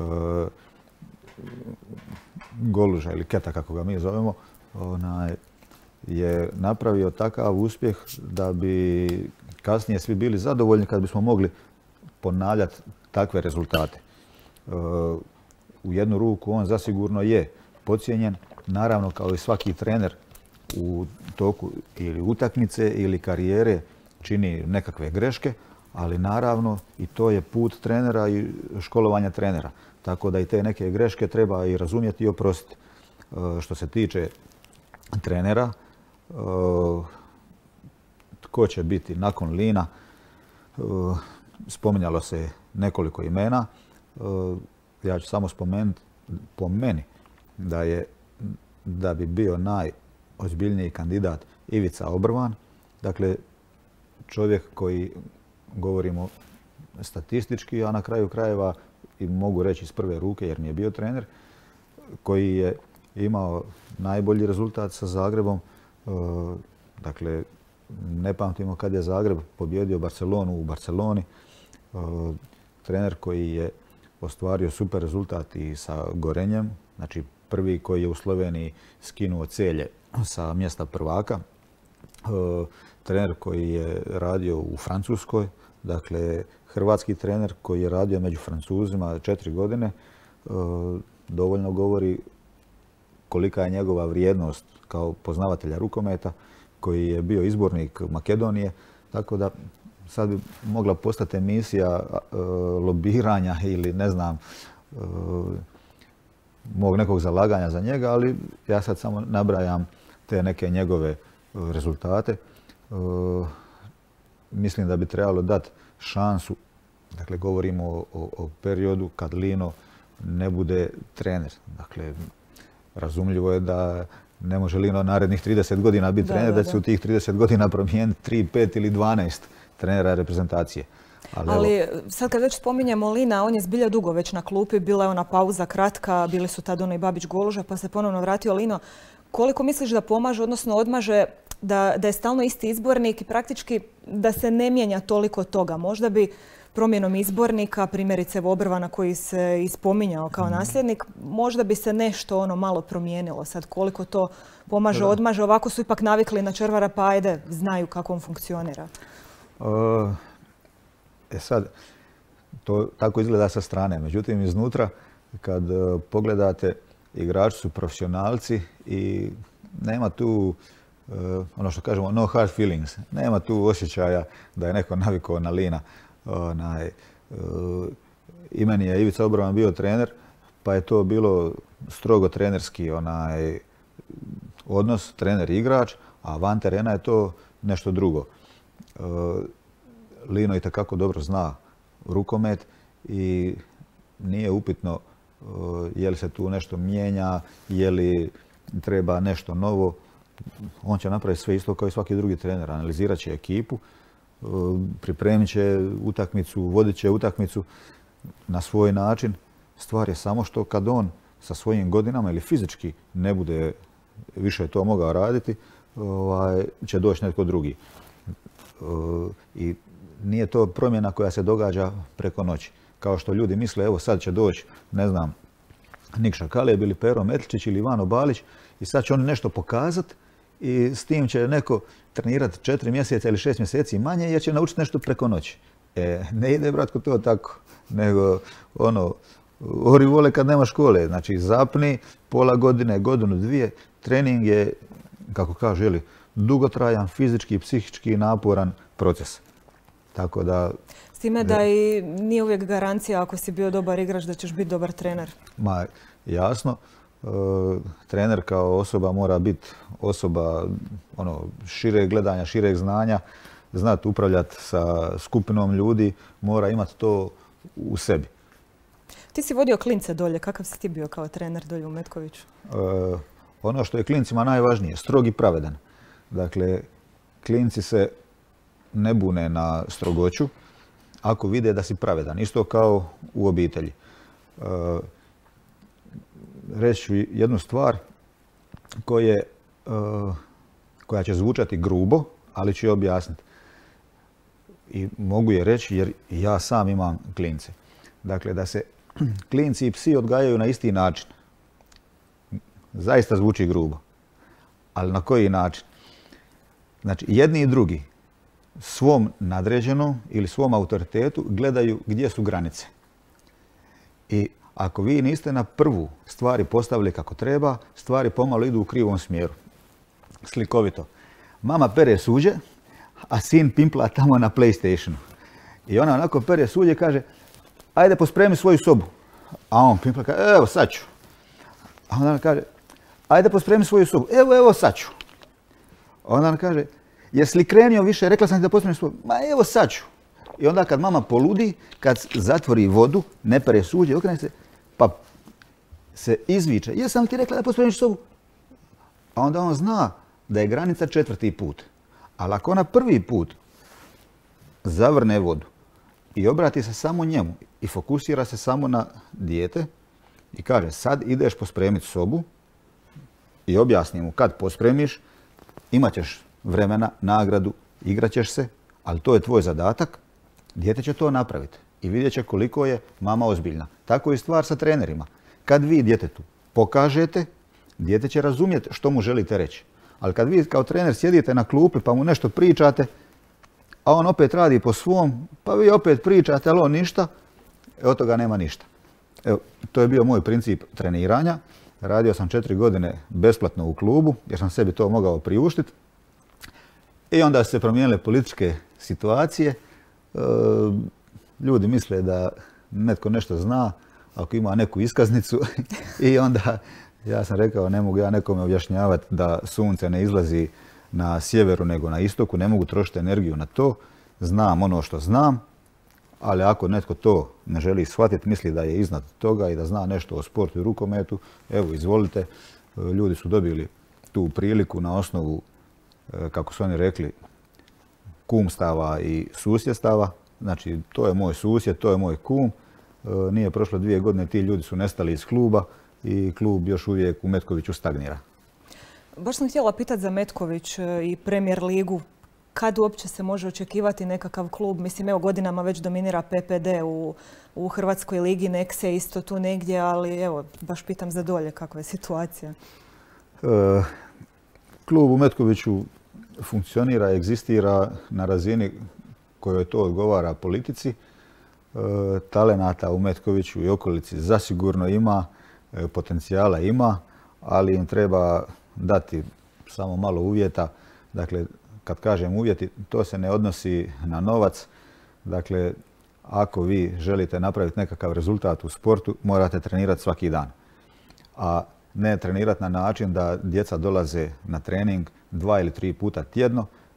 Goluža ili Keta, kako ga mi zovemo, onaj, je napravio takav uspjeh da bi kasnije svi bili zadovoljni kad bismo mogli ponavljati takve rezultate. E, u jednu ruku on zasigurno je podcijenjen, naravno kao i svaki trener u toku ili utakmice ili karijere čini nekakve greške, ali naravno i to je put trenera i školovanja trenera. Tako da i te neke greške treba i razumjeti i oprostiti. E, što se tiče trenera, e, tko će biti nakon Lina, e, spominjalo se nekoliko imena. E, ja ću samo spomenuti po meni da je da bi bio najozbiljniji kandidat Ivica Obrvan. Dakle, čovjek koji, govorimo statistički, a na kraju krajeva i mogu reći iz prve ruke jer mi je bio trener, koji je imao najbolji rezultat sa Zagrebom. Dakle, ne pamtimo kad je Zagreb pobjedio Barcelonu u Barceloni. Trener koji je ostvario super rezultat i sa Gorenjem, znači prvi koji je u Sloveniji skinuo Celje sa mjesta prvaka. Trener koji je radio u Francuskoj, dakle hrvatski trener koji je radio među Francuzima četiri godine, dovoljno govori kolika je njegova vrijednost kao poznavatelja rukometa, koji je bio izbornik Makedonije, tako da sad bi mogla postati emisija e, lobiranja ili ne znam, e, mog nekog zalaganja za njega, ali ja sad samo nabrajam te neke njegove rezultate. E, mislim da bi trebalo dati šansu, dakle govorimo o, o, o periodu kad Lino ne bude trener. Dakle, razumljivo je da ne može Lino narednih trideset godina biti da, trener, da, da će u tih trideset godina promijeniti tri, pet ili dvanaest trenera reprezentacije. Ali, Ali evo, sad kad već spominjemo Lina, on je zbilja dugo već na klupi, bila je ona pauza kratka, bili su tad ono i Babić Goluža, pa se ponovno vratio Lino. Koliko misliš da pomaže, odnosno odmaže da, da je stalno isti izbornik i praktički da se ne mijenja toliko toga? Možda bi promjenom izbornika, primjerice Obrvana koji se ispominjao kao nasljednik, možda bi se nešto ono malo promijenilo. Sad koliko to pomaže, da. odmaže, ovako su ipak navikli na Červara, pa ajde, znaju kako on funkcionira. E sad, to tako izgleda sa strane. Međutim, iznutra, kad pogledate, igrači su profesionalci i nema tu, ono što kažemo, no hard feelings. Nema tu osjećaja da je neko navikao na Lina. Onaj, i meni je Ivica Obrvan bio trener, pa je to bilo strogo trenerski onaj odnos, trener i igrač, a van terena je to nešto drugo. Lino itekako dobro zna rukomet i nije upitno je li se tu nešto mijenja, je li treba nešto novo. On će napraviti sve isto kao i svaki drugi trener. Analizirat će ekipu, pripremit će utakmicu, vodit će utakmicu na svoj način. Stvar je samo što kad on sa svojim godinama ili fizički ne bude više to mogao raditi, ovaj, će doći netko drugi. I nije to promjena koja se događa preko noći. Kao što ljudi misle, evo sad će doći, ne znam, Nikša Kaleb ili Pero Metličić ili Ivano Balić i sad će oni nešto pokazati i s tim će neko trenirati četiri mjeseca ili šest mjeseci manje jer će naučiti nešto preko noći. E, ne ide, bratko, to tako, nego ono, ori vole kad nema škole. Znači, zapni pola godine, godinu, dvije. Trening je, kako kažu, jeli, dugotrajan, fizički i psihički naporan proces. Tako da... S time da i nije uvijek garancija ako si bio dobar igrač da ćeš biti dobar trener. Ma, jasno. E, trener kao osoba mora biti osoba ono, šireg gledanja, šireg znanja, znati upravljati sa skupinom ljudi, mora imati to u sebi. Ti si vodio klince dolje. Kakav si ti bio kao trener dolje u Metkoviću? E, ono što je klincima najvažnije, strog i pravedan. Dakle, klinci se ne bune na strogoću ako vide da si pravedan. Isto kao u obitelji. E, reći ću jednu stvar koje, e, koja će zvučati grubo, ali ću je objasniti. I mogu je reći jer ja sam imam klince. Dakle, da se klinci i psi odgajaju na isti način. Zaista zvuči grubo. Ali na koji način? Znači, jedni i drugi svom nadređenom ili svom autoritetu gledaju gdje su granice. I ako vi niste na prvu stvari postavili kako treba, stvari pomalo idu u krivom smjeru. Slikovito. Mama pere suđe, a sin pimpla tamo na PlayStationu. I ona onako pere suđe i kaže, ajde pospremi svoju sobu. A on pimpla kaže, evo sad ću. A onda kaže, ajde pospremi svoju sobu. Evo, evo sad ću. A onda kaže, jesi li krenio više? Rekla sam ti da pospremi svoju. Ma evo sad ću. I onda kad mama poludi, kad zatvori vodu, ne pere suđe, okrene se, pa se izviče. Jesam ti rekla da pospremiš sobu? A onda on zna da je granica četvrti put. Ali ako ona prvi put zavrne vodu i obrati se samo njemu i fokusira se samo na dijete i kaže sad ideš pospremiti sobu i objasni mu kad pospremiš, imat ćeš vremena, nagradu, igrat ćeš se, ali to je tvoj zadatak, dijete će to napraviti i vidjet će koliko je mama ozbiljna. Tako je stvar sa trenerima. Kad vi djetetu pokažete, dijete će razumjeti što mu želite reći. Ali kad vi kao trener sjedite na klupi pa mu nešto pričate, a on opet radi po svom, pa vi opet pričate, ali on ništa, od toga nema ništa. Evo, to je bio moj princip treniranja. Radio sam četiri godine besplatno u klubu, jer sam sebi to mogao priuštiti. I onda su se promijenile političke situacije. E, ljudi misle da netko nešto zna, ako ima neku iskaznicu. I onda ja sam rekao, ne mogu ja nekome objašnjavati da sunce ne izlazi na sjeveru nego na istoku, ne mogu trošiti energiju na to. Znam ono što znam, ali ako netko to ne želi shvatiti, misli da je iznad toga i da zna nešto o sportu i rukometu, evo izvolite, ljudi su dobili tu priliku na osnovu, kako su oni rekli, kumstava i susjedstava. Znači, to je moj susjed, to je moj kum. Nije prošlo dvije godine, ti ljudi su nestali iz kluba i klub još uvijek u Metkoviću stagnira. Baš sam htjela pitati za Metković i Premier ligu. Kad uopće se može očekivati nekakav klub? Mislim, evo godinama već dominira P P D u, u Hrvatskoj ligi, nek se isto tu negdje, ali evo, baš pitam za dolje kakva je situacija. E, klub u Metkoviću funkcionira, egzistira na razini kojoj to odgovara politici. E, talenata u Metkoviću i okolici zasigurno ima, e, potencijala ima, ali im treba dati samo malo uvjeta. Dakle, kad kažem uvjeti, to se ne odnosi na novac. Dakle, ako vi želite napraviti nekakav rezultat u sportu, morate trenirati svaki dan. A ne trenirati na način da djeca dolaze na trening dva ili tri puta tjedno,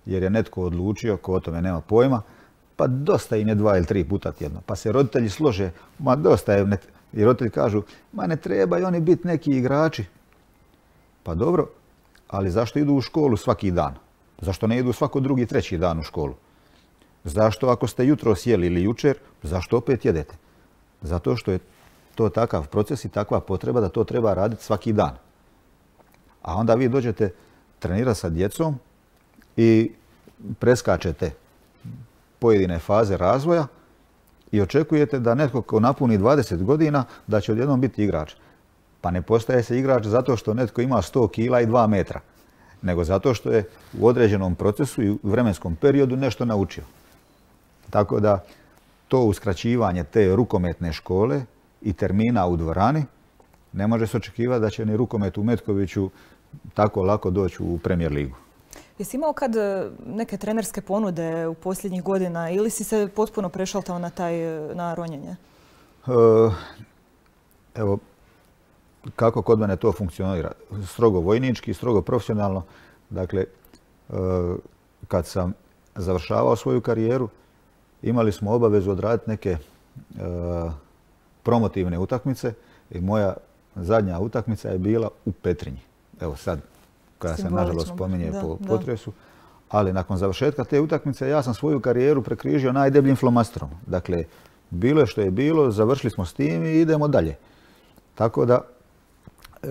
jer je netko odlučio, ko o tome nema pojma, pa dosta im je dva ili tri puta tjedno. Pa se roditelji slože, ma dosta je, i roditelji kažu, ma ne trebaju oni biti neki igrači. Pa dobro, ali zašto idu u školu svaki dan? Zašto ne idu svako drugi, treći dan u školu? Zašto ako ste jutro sjeli ili jučer, zašto opet jedete? Zato što je to takav proces i takva potreba da to treba raditi svaki dan. A onda vi dođete trenirati sa djecom i preskačete pojedine faze razvoja i očekujete da netko ko napuni dvadeset godina da će odjednom biti igrač. Pa ne postaje se igrač zato što netko ima sto kila i dva metra, nego zato što je u određenom procesu i u vremenskom periodu nešto naučio. Tako da to uskraćivanje te rukometne škole i termina u dvorani ne može se očekivati da će ni rukomet u Metkoviću tako lako doći u Premier ligu. Jesi imao kad neke trenerske ponude u posljednjih godina ili si se potpuno prešaltao na, taj, na ronjenje? Evo, kako kod mene to funkcionira? Strogo vojnički, strogo profesionalno. Dakle, kad sam završavao svoju karijeru, imali smo obavezu odraditi neke promotivne utakmice i moja zadnja utakmica je bila u Petrinji. Evo sad, koja se nažalost spominje po potresu. Ali nakon završetka te utakmice ja sam svoju karijeru prekrižio najdebljim flomasterom. Dakle, bilo je što je bilo, završili smo s tim i idemo dalje. Tako da, e,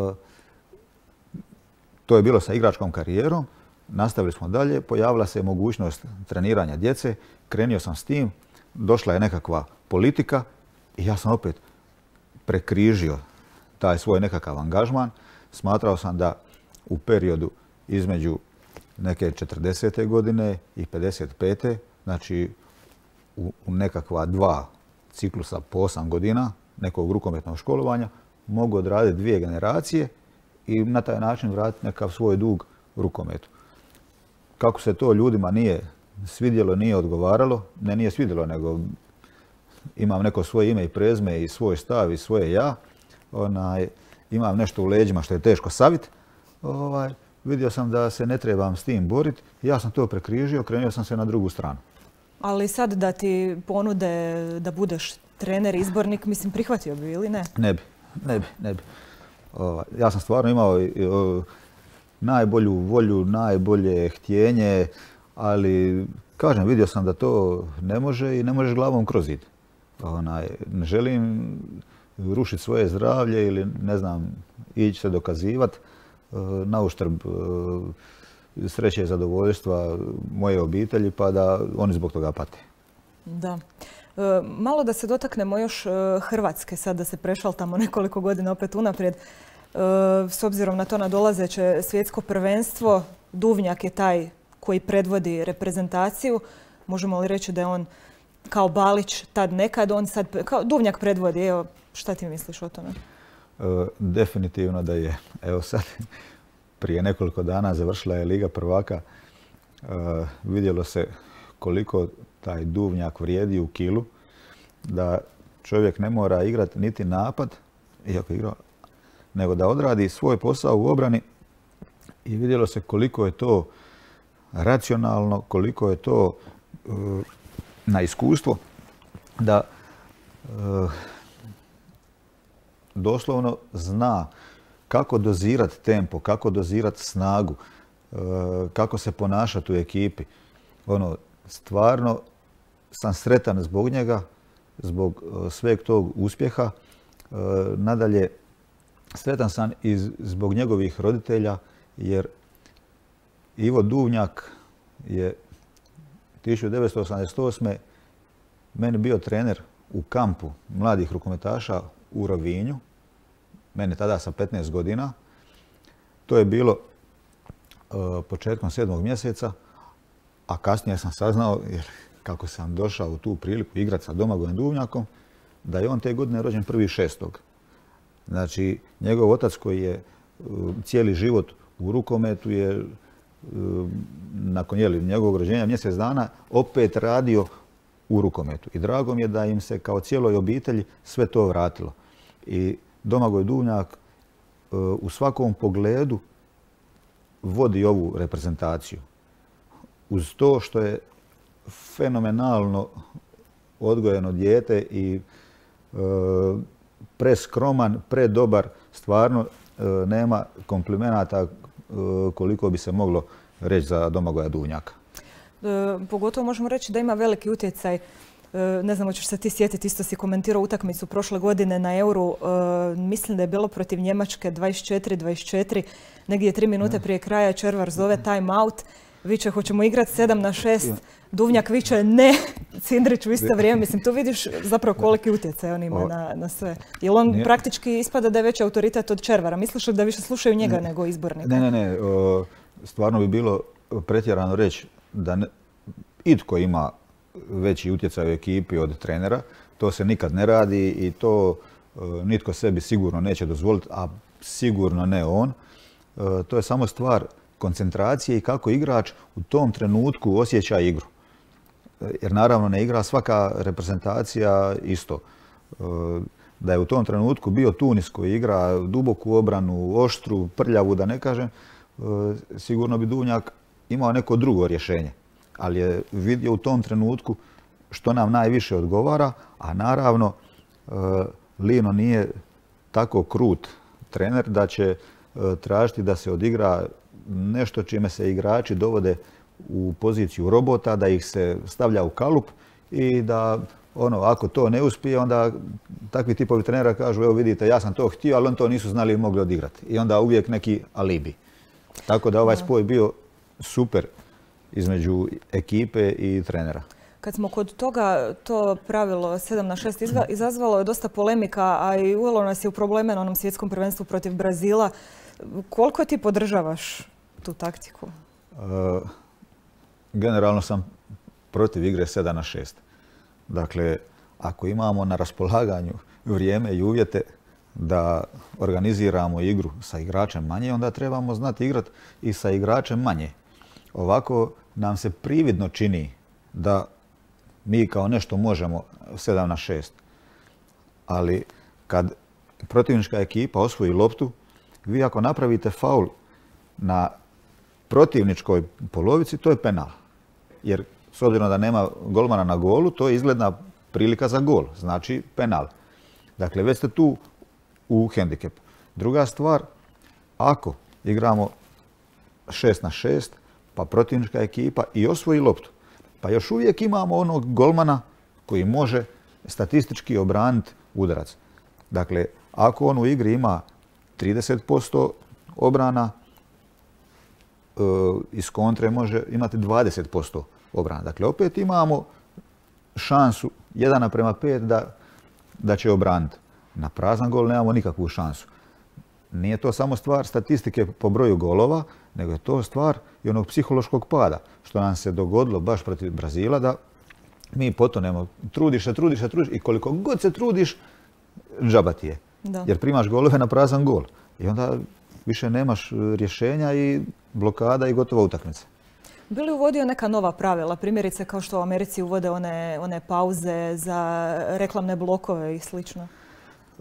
to je bilo sa igračkom karijerom. Nastavili smo dalje, pojavila se mogućnost treniranja djece, krenio sam s tim, došla je nekakva politika i ja sam opet prekrižio taj svoj nekakav angažman. Smatrao sam da u periodu između neke četrdesete godine i pedeset pete znači u, u nekakva dva ciklusa po osam godina nekog rukometnog školovanja, mogu odraditi dvije generacije i na taj način vratiti nekakav svoj dug rukometu. Kako se to ljudima nije svidjelo, nije odgovaralo, ne nije svidjelo, nego imam neko svoje ime i prezme i svoj stav i svoje ja, onaj, imam nešto u leđima što je teško savit, ovaj, vidio sam da se ne trebam s tim boriti, ja sam to prekrižio, krenuo sam se na drugu stranu. Ali sad da ti ponude da budeš trener, izbornik, mislim, prihvatio bi ili ne? Ne bi, ne bi, ne bi. Ovaj, ja sam stvarno imao o, najbolju volju, najbolje htjenje, ali kažem, vidio sam da to ne može i ne možeš glavom kroz zid. Onaj, ne želim rušiti svoje zdravlje ili, ne znam, ići se dokazivati na uštrb sreće i zadovoljstva moje obitelji, pa da oni zbog toga pate. Da. Malo da se dotaknemo još Hrvatske, sad da se prešaltamo nekoliko godina opet unaprijed. S obzirom na to nadolazeće svjetsko prvenstvo, Duvnjak je taj koji predvodi reprezentaciju. Možemo li reći da je on kao Balić tad nekad, on sad, kao Duvnjak predvodi. Evo, šta ti misliš o tome? E, definitivno da je. Evo sad, prije nekoliko dana završila je Liga prvaka. E, vidjelo se koliko taj Duvnjak vrijedi u kilu, da čovjek ne mora igrati niti napad, iako igra, nego da odradi svoj posao u obrani i vidjelo se koliko je to racionalno, koliko je to uh, na iskustvo, da uh, doslovno zna kako dozirati tempo, kako dozirati snagu, uh, kako se ponašati u ekipi. Ono, stvarno sam sretan zbog njega, zbog uh, sveg tog uspjeha. Uh, nadalje, sretan sam i zbog njegovih roditelja, jer Ivo Duvnjak je tisuću devetsto osamdeset osme meni bio trener u kampu mladih rukometaša u Rovinju. Mene tada sa petnaest godina. To je bilo uh, početkom sedmog mjeseca, a kasnije sam saznao, jer kako sam došao u tu priliku igrati sa Domagojem Duvnjakom, da je on te godine rođen prvi šestog. Znači, njegov otac koji je uh, cijeli život u rukometu je uh, nakon jeli, njegovog rođenja mjesec dana opet radio u rukometu. I drago mi je da im se kao cijeloj obitelji sve to vratilo. I Domagoj Duvnjak uh, u svakom pogledu vodi ovu reprezentaciju. uz to što je fenomenalno odgojeno dijete i e, preskroman, predobar, stvarno e, nema komplimenata e, koliko bi se moglo reći za Domagoja Duvnjaka. E, pogotovo možemo reći da ima veliki utjecaj. E, ne znam, hoćeš se ti sjetiti, isto si komentirao utakmicu prošle godine na Euru. E, mislim da je bilo protiv Njemačke dvadeset četiri dvadeset četiri. Negdje tri minute prije kraja Červar zove time out. Viče, hoćemo igrati sedam na šest. Duvnjak viče, ne. Cindrić u isto vrijeme. Mislim, tu vidiš zapravo koliki utjecaj on ima na, na sve. Jer on nije, praktički ispada da je veći autoritet od Červara. Misliš li da više slušaju njega ne, nego izbornika? Ne, ne, ne. O, stvarno bi bilo pretjerano reći da ne, itko ima veći utjecaj u ekipi od trenera. To se nikad ne radi i to o, nitko sebi sigurno neće dozvoliti, a sigurno ne on. O, to je samo stvar koncentracije i kako igrač u tom trenutku osjeća igru. Jer naravno ne igra svaka reprezentacija isto. Da je u tom trenutku bio Tunis koji igra duboku obranu, oštru, prljavu, da ne kažem, sigurno bi Duvnjak imao neko drugo rješenje. Ali je vidio u tom trenutku što nam najviše odgovara, a naravno Lino nije tako krut trener da će tražiti da se odigra nešto čime se igrači dovode u poziciju robota, da ih se stavlja u kalup i da ono, ako to ne uspije, onda takvi tipovi trenera kažu, evo vidite, ja sam to htio, ali on to nisu znali i mogli odigrati. I onda uvijek neki alibi. Tako da ovaj spoj bio super između ekipe i trenera. Kad smo kod toga, to pravilo sedam na šest izazvalo je dosta polemika, a i uvelo nas je u probleme na onom svjetskom prvenstvu protiv Brazila. Koliko ti podržavaš tu taktiku? Uh, generalno sam protiv igre sedam na šest. Dakle, ako imamo na raspolaganju vrijeme i uvjete da organiziramo igru sa igračem manje, onda trebamo znati igrati i sa igračem manje. Ovako nam se prividno čini da mi kao nešto možemo sedam na šest. Ali kad protivnička ekipa osvoji loptu, vi ako napravite faul na protivničkoj polovici, to je penal. Jer s obzirom da nema golmana na golu, to je izgledna prilika za gol, znači penal. Dakle, već ste tu u hendikepu. Druga stvar, ako igramo šest na šest, pa protivnička ekipa i osvoji loptu, pa još uvijek imamo onog golmana koji može statistički obraniti udarac. Dakle, ako on u igri ima trideset posto obrana, iz kontre može imati dvadeset posto obrana. Dakle, opet imamo šansu jedan naprema pet da, da će obraniti. Na prazan gol nemamo nikakvu šansu. Nije to samo stvar statistike po broju golova, nego je to stvar i onog psihološkog pada, što nam se dogodilo baš protiv Brazila, da mi potonemo. Trudiš se, trudiš se, trudiš i koliko god se trudiš, džaba ti je. Da. Jer primaš golove na prazan gol. I onda više nemaš rješenja i blokada i gotova utakmica. Bi li uvodio neka nova pravila, primjerice kao što u Americi uvode one, one pauze za reklamne blokove i slično? E,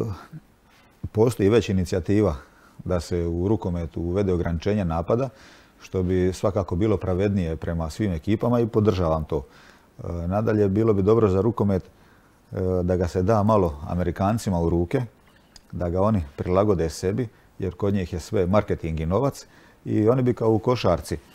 postoji već inicijativa da se u rukometu uvede ograničenje napada, što bi svakako bilo pravednije prema svim ekipama i podržavam to. E, nadalje, bilo bi dobro za rukomet e, da ga se da malo Amerikancima u ruke, da ga oni prilagode sebi, jer kod njih je sve marketing i novac i oni bi kao u košarci e,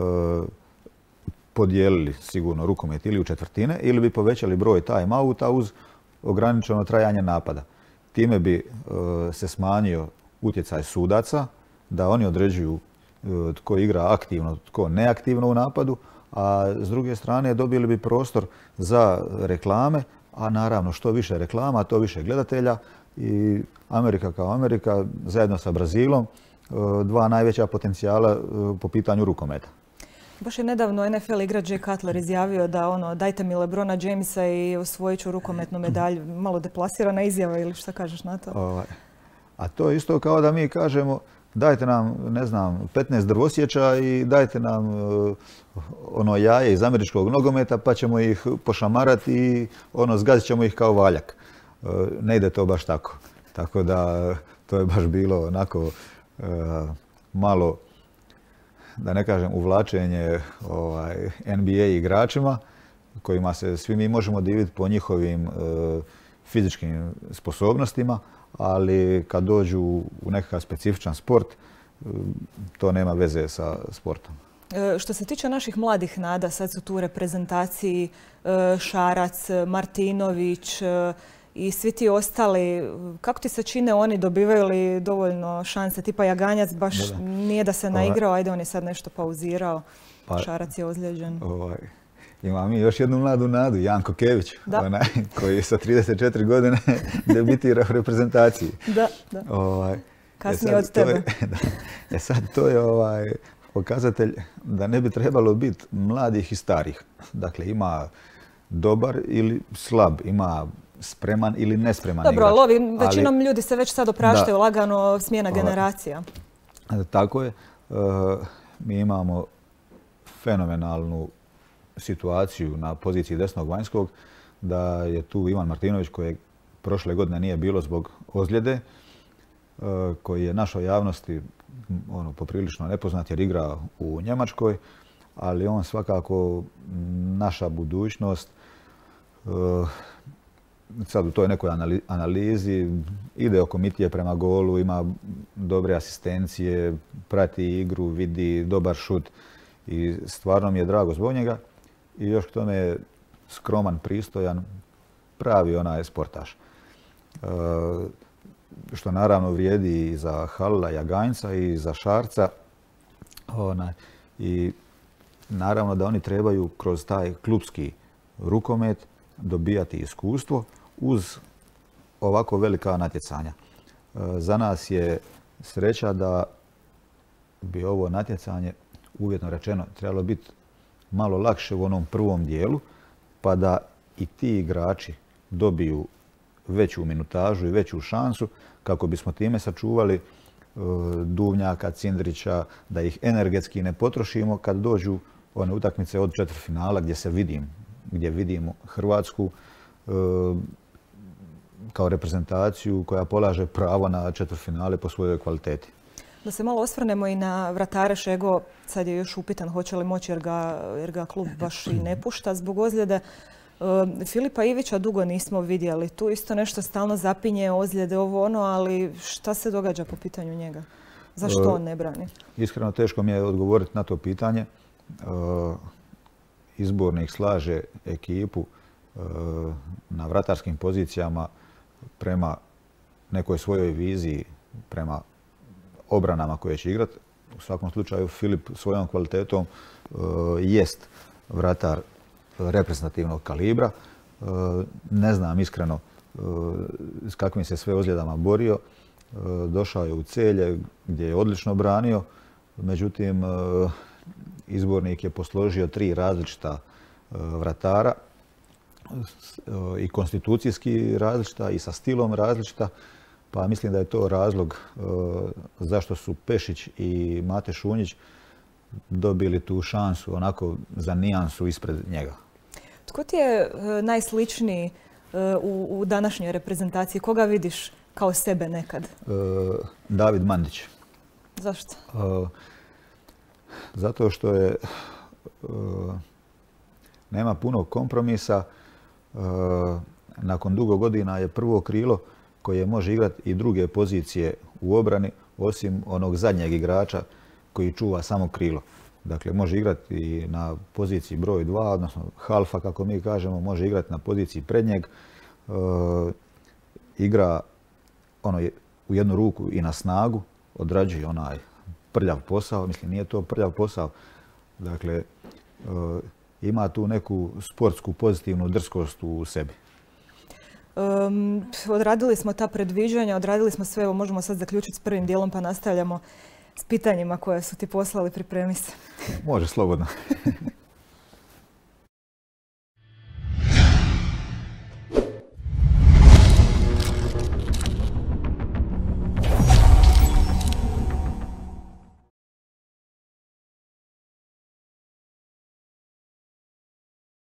podijelili sigurno rukomet ili u četvrtine ili bi povećali broj time outa uz ograničeno trajanje napada. Time bi e, se smanjio utjecaj sudaca, da oni određuju e, tko igra aktivno, tko neaktivno u napadu, a s druge strane dobili bi prostor za reklame, a naravno što više reklama, to više gledatelja. I Amerika kao Amerika, zajedno sa Brazilom, dva najveća potencijala po pitanju rukometa. Baš je nedavno N F L igrač Jay Cutler izjavio da ono, dajte mi LeBrona Jamesa i osvojit ću rukometnu medalju. Malo deplasirana izjava ili šta kažeš na to? O, a to je isto kao da mi kažemo dajte nam, ne znam, petnaest drvosječa i dajte nam uh, ono jaje iz američkog nogometa pa ćemo ih pošamarati i ono, zgazit ćemo ih kao valjak. Uh, ne ide to baš tako. Tako da to je baš bilo onako uh, malo da ne kažem, uvlačenje ovaj, N B A igračima kojima se svi mi možemo diviti po njihovim e, fizičkim sposobnostima, ali kad dođu u nekakav specifičan sport, e, to nema veze sa sportom. E, što se tiče naših mladih nada, sad su tu u reprezentaciji e, Šarac, Martinović e, i svi ti ostali. Kako ti se čine oni, dobivaju li dovoljno šanse? Tipa Jaganjac baš da, da. nije da se naigrao, ajde on je sad nešto pauzirao. Pa, Šarac je ozlijeđen. Ovaj. Imamo mi još jednu mladu nadu, Janko Kević, onaj, koji je sa trideset četiri godine debitira u reprezentaciji. Da, da. Ovaj, Kasnije od tebe. Je, da, e sad, to je ovaj, pokazatelj da ne bi trebalo biti mladih i starih. Dakle, ima dobar ili slab, ima spreman ili nespreman Dobro, igrač. Dobro, ali ovi, većinom ali, ljudi se već sad opraštaju da, lagano, smjena ovaj, generacija. Tako je. Uh, mi imamo fenomenalnu situaciju na poziciji desnog vanjskog, da je tu Ivan Martinović, kojeg prošle godine nije bilo zbog ozljede, koji je našoj javnosti ono, poprilično nepoznat jer igra u Njemačkoj, ali on svakako naša budućnost. Sad u toj nekoj analizi ide oko mitije prema golu, ima dobre asistencije, prati igru, vidi dobar šut i stvarno mi je drago zbog njega. I još k tome je skroman, pristojan, pravi onaj sportaš. E, što naravno vrijedi i za Halila, Jaganjca i za Šarca. Onaj, I naravno da oni trebaju kroz taj klupski rukomet dobijati iskustvo uz ovako velika natjecanja. E, za nas je sreća da bi ovo natjecanje, uvjetno rečeno, trebalo biti malo lakše u onom prvom dijelu, pa da i ti igrači dobiju veću minutažu i veću šansu, kako bismo time sačuvali e, Duvnjaka, Cindrića, da ih energetski ne potrošimo kad dođu one utakmice od četvrtfinala gdje se vidim, gdje vidimo Hrvatsku e, kao reprezentaciju koja polaže pravo na četvrtfinale po svojoj kvaliteti. Da se malo osvrnemo i na vratare. Šego sad je još upitan hoće li moći jer ga, jer ga klub baš i ne pušta zbog ozljede. Uh, Filipa Ivića dugo nismo vidjeli. Tu isto nešto stalno zapinje, ozljede, ovo ono, ali šta se događa po pitanju njega? Zašto on ne brani? Iskreno teško mi je odgovoriti na to pitanje. Uh, izbornik slaže ekipu uh, na vratarskim pozicijama prema nekoj svojoj viziji, prema obranama koje će igrati. U svakom slučaju Filip svojom kvalitetom uh, jest vratar reprezentativnog kalibra. Uh, ne znam iskreno uh, s kakvim se sve ozljedama borio. Uh, došao je u Celje gdje je odlično branio. Međutim, uh, izbornik je posložio tri različita uh, vratara uh, i konstitucijski različita i sa stilom različita. Pa mislim da je to razlog uh, zašto su Pešić i Mate Šunjić dobili tu šansu onako za nijansu ispred njega. Tko ti je uh, najsličniji uh, u, u današnjoj reprezentaciji? Koga vidiš kao sebe nekad? Uh, David Mandić. Zašto? Uh, zato što je uh, nema puno kompromisa. Uh, nakon dugo godina je prvo krilo koje može igrati i druge pozicije u obrani, osim onog zadnjeg igrača koji čuva samo krilo. Dakle, može igrati i na poziciji broj dva, odnosno halfa, kako mi kažemo, može igrati na poziciji prednjeg. E, igra ono, u jednu ruku i na snagu, odrađuje onaj prljav posao. Mislim, nije to prljav posao. Dakle, e, ima tu neku sportsku pozitivnu drskost u sebi. Um, odradili smo ta predviđanja, odradili smo sve, evo možemo sad zaključiti s prvim dijelom pa nastavljamo s pitanjima koje su ti poslali, pripremi se. Može, slobodno.